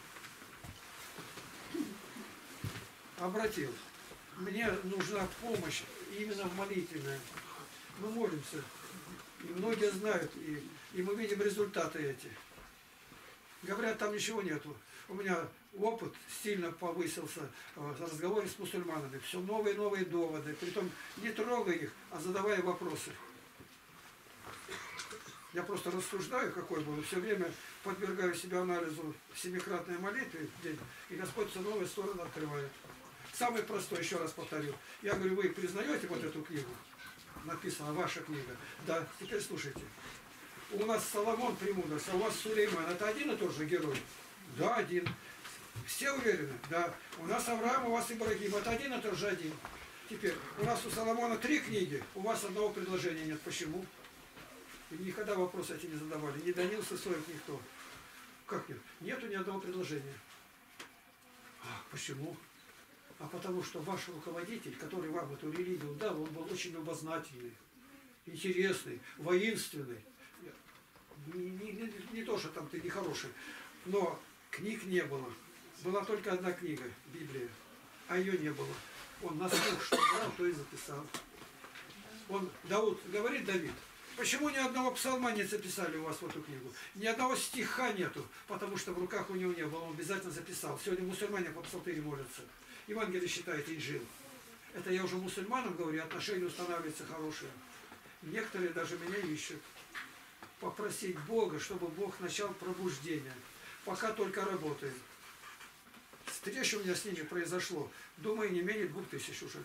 Обратил. Мне нужна помощь именно молитвенная. Мы молимся. И многие знают, и, и мы видим результаты эти. Говорят, там ничего нету. У меня опыт сильно повысился в разговоре с мусульманами. Все новые и новые доводы. Притом не трогая их, а задавая вопросы. Я просто рассуждаю, какой был. Все время подвергаю себя анализу семикратной молитвы в день. И Господь все новые стороны открывает. Самый простой, еще раз повторю. Я говорю, вы признаете вот эту книгу? Написана ваша книга. Да, теперь слушайте. У нас Соломон премудрость, а у вас Сулейман. Это один и тот же герой? Да, один. Все уверены? Да. У нас Авраам, у вас Ибрагим. Это один и тот же один. Теперь, у нас у Соломона три книги, у вас одного предложения нет. Почему? И никогда вопросы эти не задавали. Не Даниил Сысоев, никто. Как нет? Нету ни одного предложения. А, почему? А потому что ваш руководитель, который вам эту религию дал, он был очень любознательный, интересный, воинственный. Не, не, не, не то, что там ты нехороший, но книг не было. Была только одна книга, Библия, а ее не было. Он на слух что брал, то и записал. Он, Дауд, говорит Давид, почему ни одного псалма не записали у вас в эту книгу? Ни одного стиха нету, потому что в руках у него не было, он обязательно записал. Сегодня мусульмане по псалтыре молятся. Евангелие считает Инжил. Это я уже мусульманам говорю, отношения устанавливаются хорошие. Некоторые даже меня ищут. Попросить Бога, чтобы Бог начал пробуждение. Пока только работаем. Встреча у меня с ними произошло, думаю, не менее двух тысяч уже.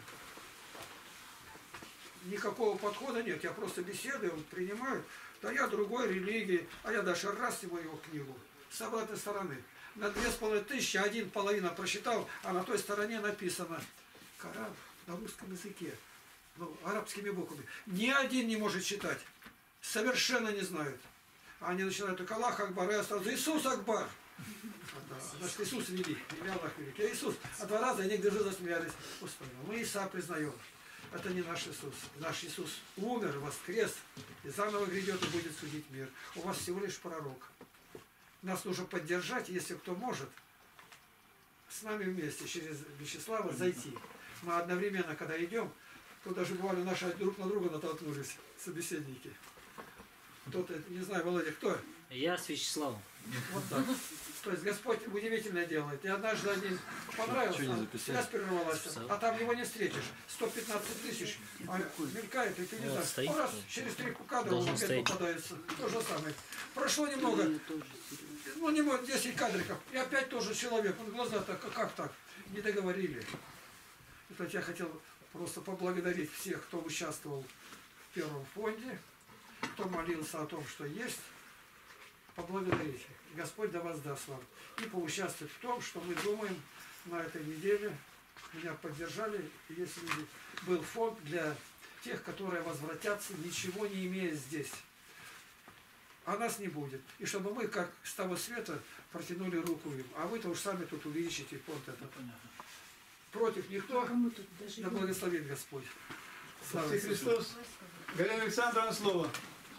Никакого подхода нет, я просто беседую, он принимает. Да я другой религии, а я даже раз ему его книгу. С обратной стороны. На две с половиной тысячи, один половина прочитал, а на той стороне написано Коран на русском языке, ну, арабскими буквами. Ни один не может читать. Совершенно не знают. Они начинают только Аллах Акбар, и я сразу Иисус Акбар. А, да. Значит, Иисус велик, имя Аллах велик. Я Иисус. А два раза они где-то засмеялись. Господи, мы Иса признаем. Это не наш Иисус. Наш Иисус умер, воскрес, и заново грядет и будет судить мир. У вас всего лишь пророк. Нас нужно поддержать, если кто может, с нами вместе через Вячеслава зайти. Мы одновременно, когда идем, то даже буквально наши друг на друга натолкнулись, собеседники. Кто-то, не знаю, Володя, кто? Я с Вячеславом. Вот так. То есть Господь удивительное делает. И однажды один понравился, связь прервалась, а там его не встретишь. сто пятнадцать тысяч, а мелькает, и ты не Вот знаешь. стоит, Ну, раз, через три кадра он должен опять стоять. попадается. То же самое. Прошло немного, ну не может, десять кадриков, и опять тоже человек. Он глаза-то, как так? Не договорили. Это я хотел просто поблагодарить всех, кто участвовал в первом фонде, кто молился о том, что есть. Поблагодарить. Господь да воздаст вам. И поучаствовать в том, что мы думаем на этой неделе. Меня поддержали. И если был фонд для тех, которые возвратятся, ничего не имея здесь. А нас не будет. И чтобы мы, как с того света, протянули руку им. А вы-то уж сами тут увеличите фонд этот. Против никто. Да благословит Господь. Слава Христос. Галина Александровна, слово.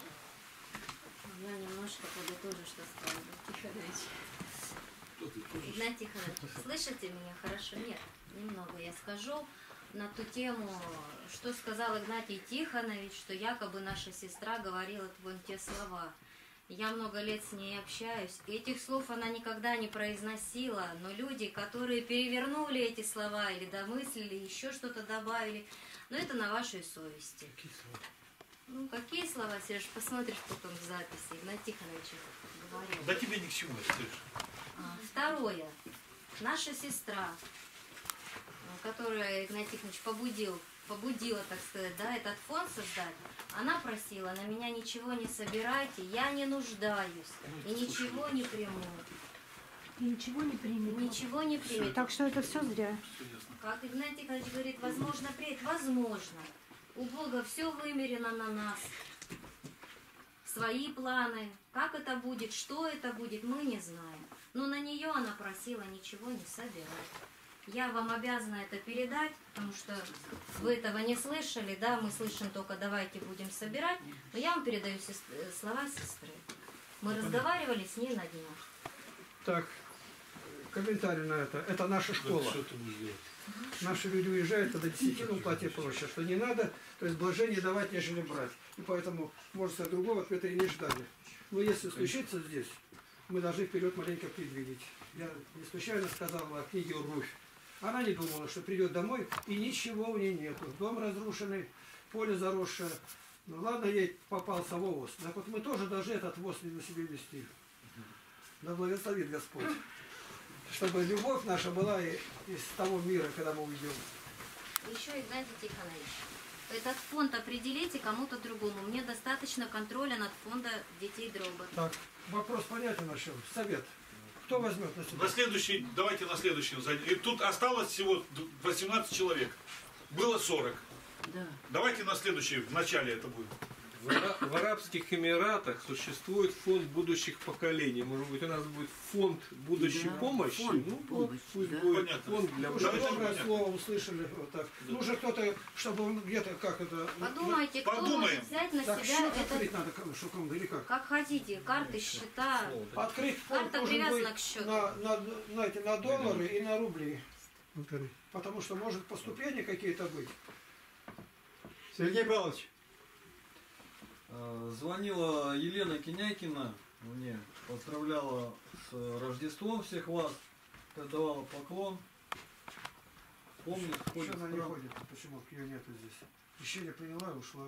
Я немножко подытожу, что сказал Тихонович. Игнатий Тихонович, слышите меня хорошо? Нет, немного я скажу на ту тему, что сказал Игнатий Тихонович, что якобы наша сестра говорила вон те слова. Я много лет с ней общаюсь, и этих слов она никогда не произносила, но люди, которые перевернули эти слова или домыслили, еще что-то добавили, но это на вашей совести. Ну, какие слова, Сереж, посмотришь потом в записи. Игнатий Тихонович говорил. Да тебе ни к чему, Сереж. А, второе. Наша сестра, которая Игнатий Тихонович побудил, побудила, так сказать, да, этот фонд создать, она просила, на меня ничего не собирайте, я не нуждаюсь и ничего не приму. И ничего не примет. Ничего не примет. Так что это все зря. Как Игнатий Тихонович говорит, возможно, примет. Возможно. У Бога все вымерено на нас. Свои планы. Как это будет, что это будет, мы не знаем. Но на нее она просила ничего не собирать. Я вам обязана это передать, потому что вы этого не слышали, да, мы слышим только давайте будем собирать. Но я вам передаю сестр... слова сестры. Мы разговаривали с ней на днях. Так, комментарий на это. Это наша школа. Наши люди уезжают, тогда десятину плати проще, что не надо, то есть блажение давать, нежели брать. И поэтому, может, сказать, другого ответа и не ждали. Но если случится здесь, мы должны вперед маленько предвидеть. Я не случайно сказал о книге «Руфь». Она не думала, что придет домой, и ничего у нее нету. Дом разрушенный, поле заросшее. Ну ладно, ей попался воз. Так вот мы тоже должны этот воз не на себе вести. Да благословит Господь. Чтобы любовь наша была и из того мира, когда мы уйдем. Еще, Игнатий Тихонович, этот фонд определите кому-то другому. Мне достаточно контроля над фондом детей Дроба. Так, вопрос понятен нашел. Совет. Кто возьмет на себя? На следующий, давайте на следующем занятии. Тут осталось всего восемнадцать человек. Было сорок. Да. Давайте на следующий, в начале это будет. В, Ара- в Арабских Эмиратах существует фонд будущих поколений. Может быть, у нас будет фонд будущей Да, помощи. фонд Ну, помощи, вот пусть да. будет Понятно. фонд для Уже Давайте доброе понятно. слово услышали. Вот так. Ну, уже кто-то, чтобы он где-то как это... Подумайте, кто Подумаем. может взять на Так, себя счет это, открыть надо, как- что кому, или как? как хотите, карты, счета. Открыть фонд Карта должен привязана быть к счету. на, на, знаете, на доллары и на рубли. Потому что может поступления какие-то быть. Сергей Павлович. Э, Звонила Елена Киняйкина мне, поздравляла с Рождеством всех вас, передавала поклон. Помнит, Что ходит она в не храм. ходит? Почему ее нету здесь? Ищение приняла и ушла.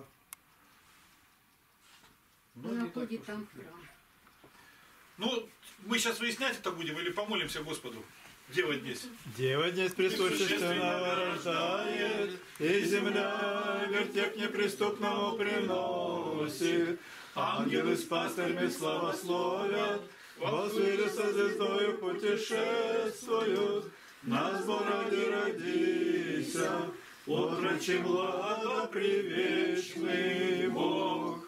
Многие Она так ходит там в поступили. храм. Ну, мы сейчас выяснять это будем или помолимся Господу? Дева днесь. Дева днесь присущественного рождает, и земля вертеп неприступному приносит. Ангелы с пастырями славословят, возвели со звездою путешествуют. На сбор ради родися, отрочи млада привечный Бог.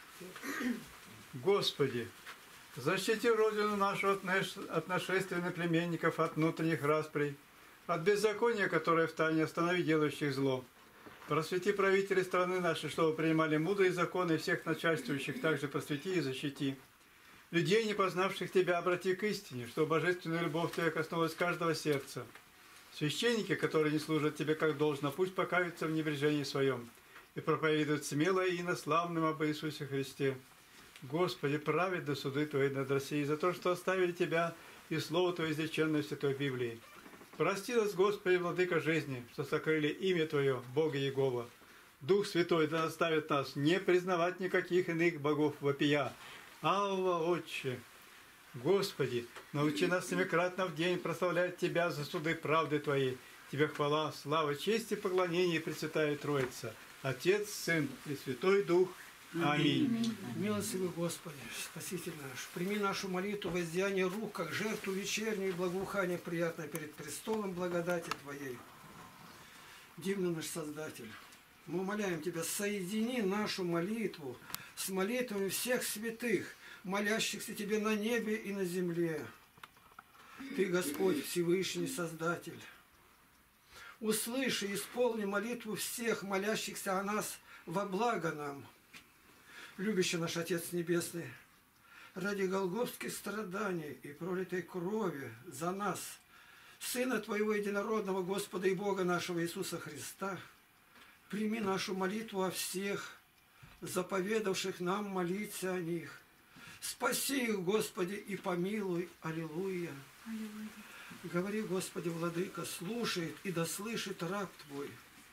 Господи, защити Родину нашу от наш- от нашествия наплеменников, от внутренних расприй, от беззакония, которое в тайне останови делающих зло. Просвети правителей страны нашей, чтобы принимали мудрые законы, и всех начальствующих также просвети и защити. Людей, не познавших Тебя, обрати к истине, чтобы божественная любовь Твоя коснулась каждого сердца. Священники, которые не служат Тебе как должно, пусть покаются в небрежении своем и проповедуют смело и инославным об Иисусе Христе. Господи, праведны суды Твои над Россией за то, что оставили Тебя и Слово Твое изреченное в Святой Библии. Прости нас, Господи, Владыка жизни, что сокрыли имя Твое, Бога Иегова. Дух Святой да наставит нас не признавать никаких иных богов вопия. Алла, Отче! Господи, научи нас семикратно в день прославлять Тебя за суды правды Твоей. Тебе хвала, слава, честь и поклонение, Пресвятая Троица, Отец, Сын и Святой Дух. Аминь. Милостивый Господи, Спаситель наш, прими нашу молитву, воздеяние рук, как жертву вечернюю и благоухание приятное перед престолом благодати Твоей. Дивный наш Создатель, мы умоляем Тебя, соедини нашу молитву с молитвами всех святых, молящихся Тебе на небе и на земле. Ты, Господь, Всевышний Создатель, услыши и исполни молитву всех молящихся о нас во благо нам. Любящий наш Отец Небесный, ради голгофских страданий и пролитой крови за нас, Сына Твоего Единородного Господа и Бога нашего Иисуса Христа, прими нашу молитву о всех, заповедавших нам молиться о них. Спаси их, Господи, и помилуй. Аллилуйя. Аллилуйя. Говори, Господи, Владыка, слушает и дослышит раб Твой.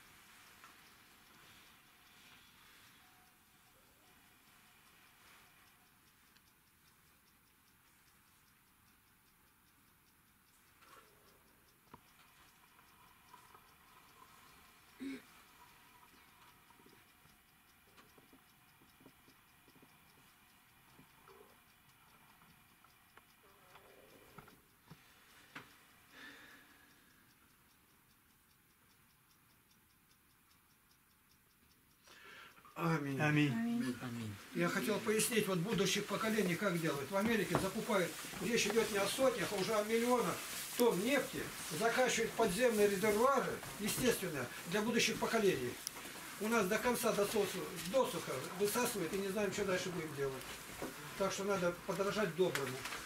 Аминь. Аминь. Аминь. Я хотел пояснить, вот будущих поколений как делают. В Америке закупают, речь идет не о сотнях, а уже о миллионах тонн нефти, закачивают подземные резервуары, естественно, для будущих поколений. У нас до конца дососу, досуха высасывает и не знаем, что дальше будем делать. Так что надо подражать доброму.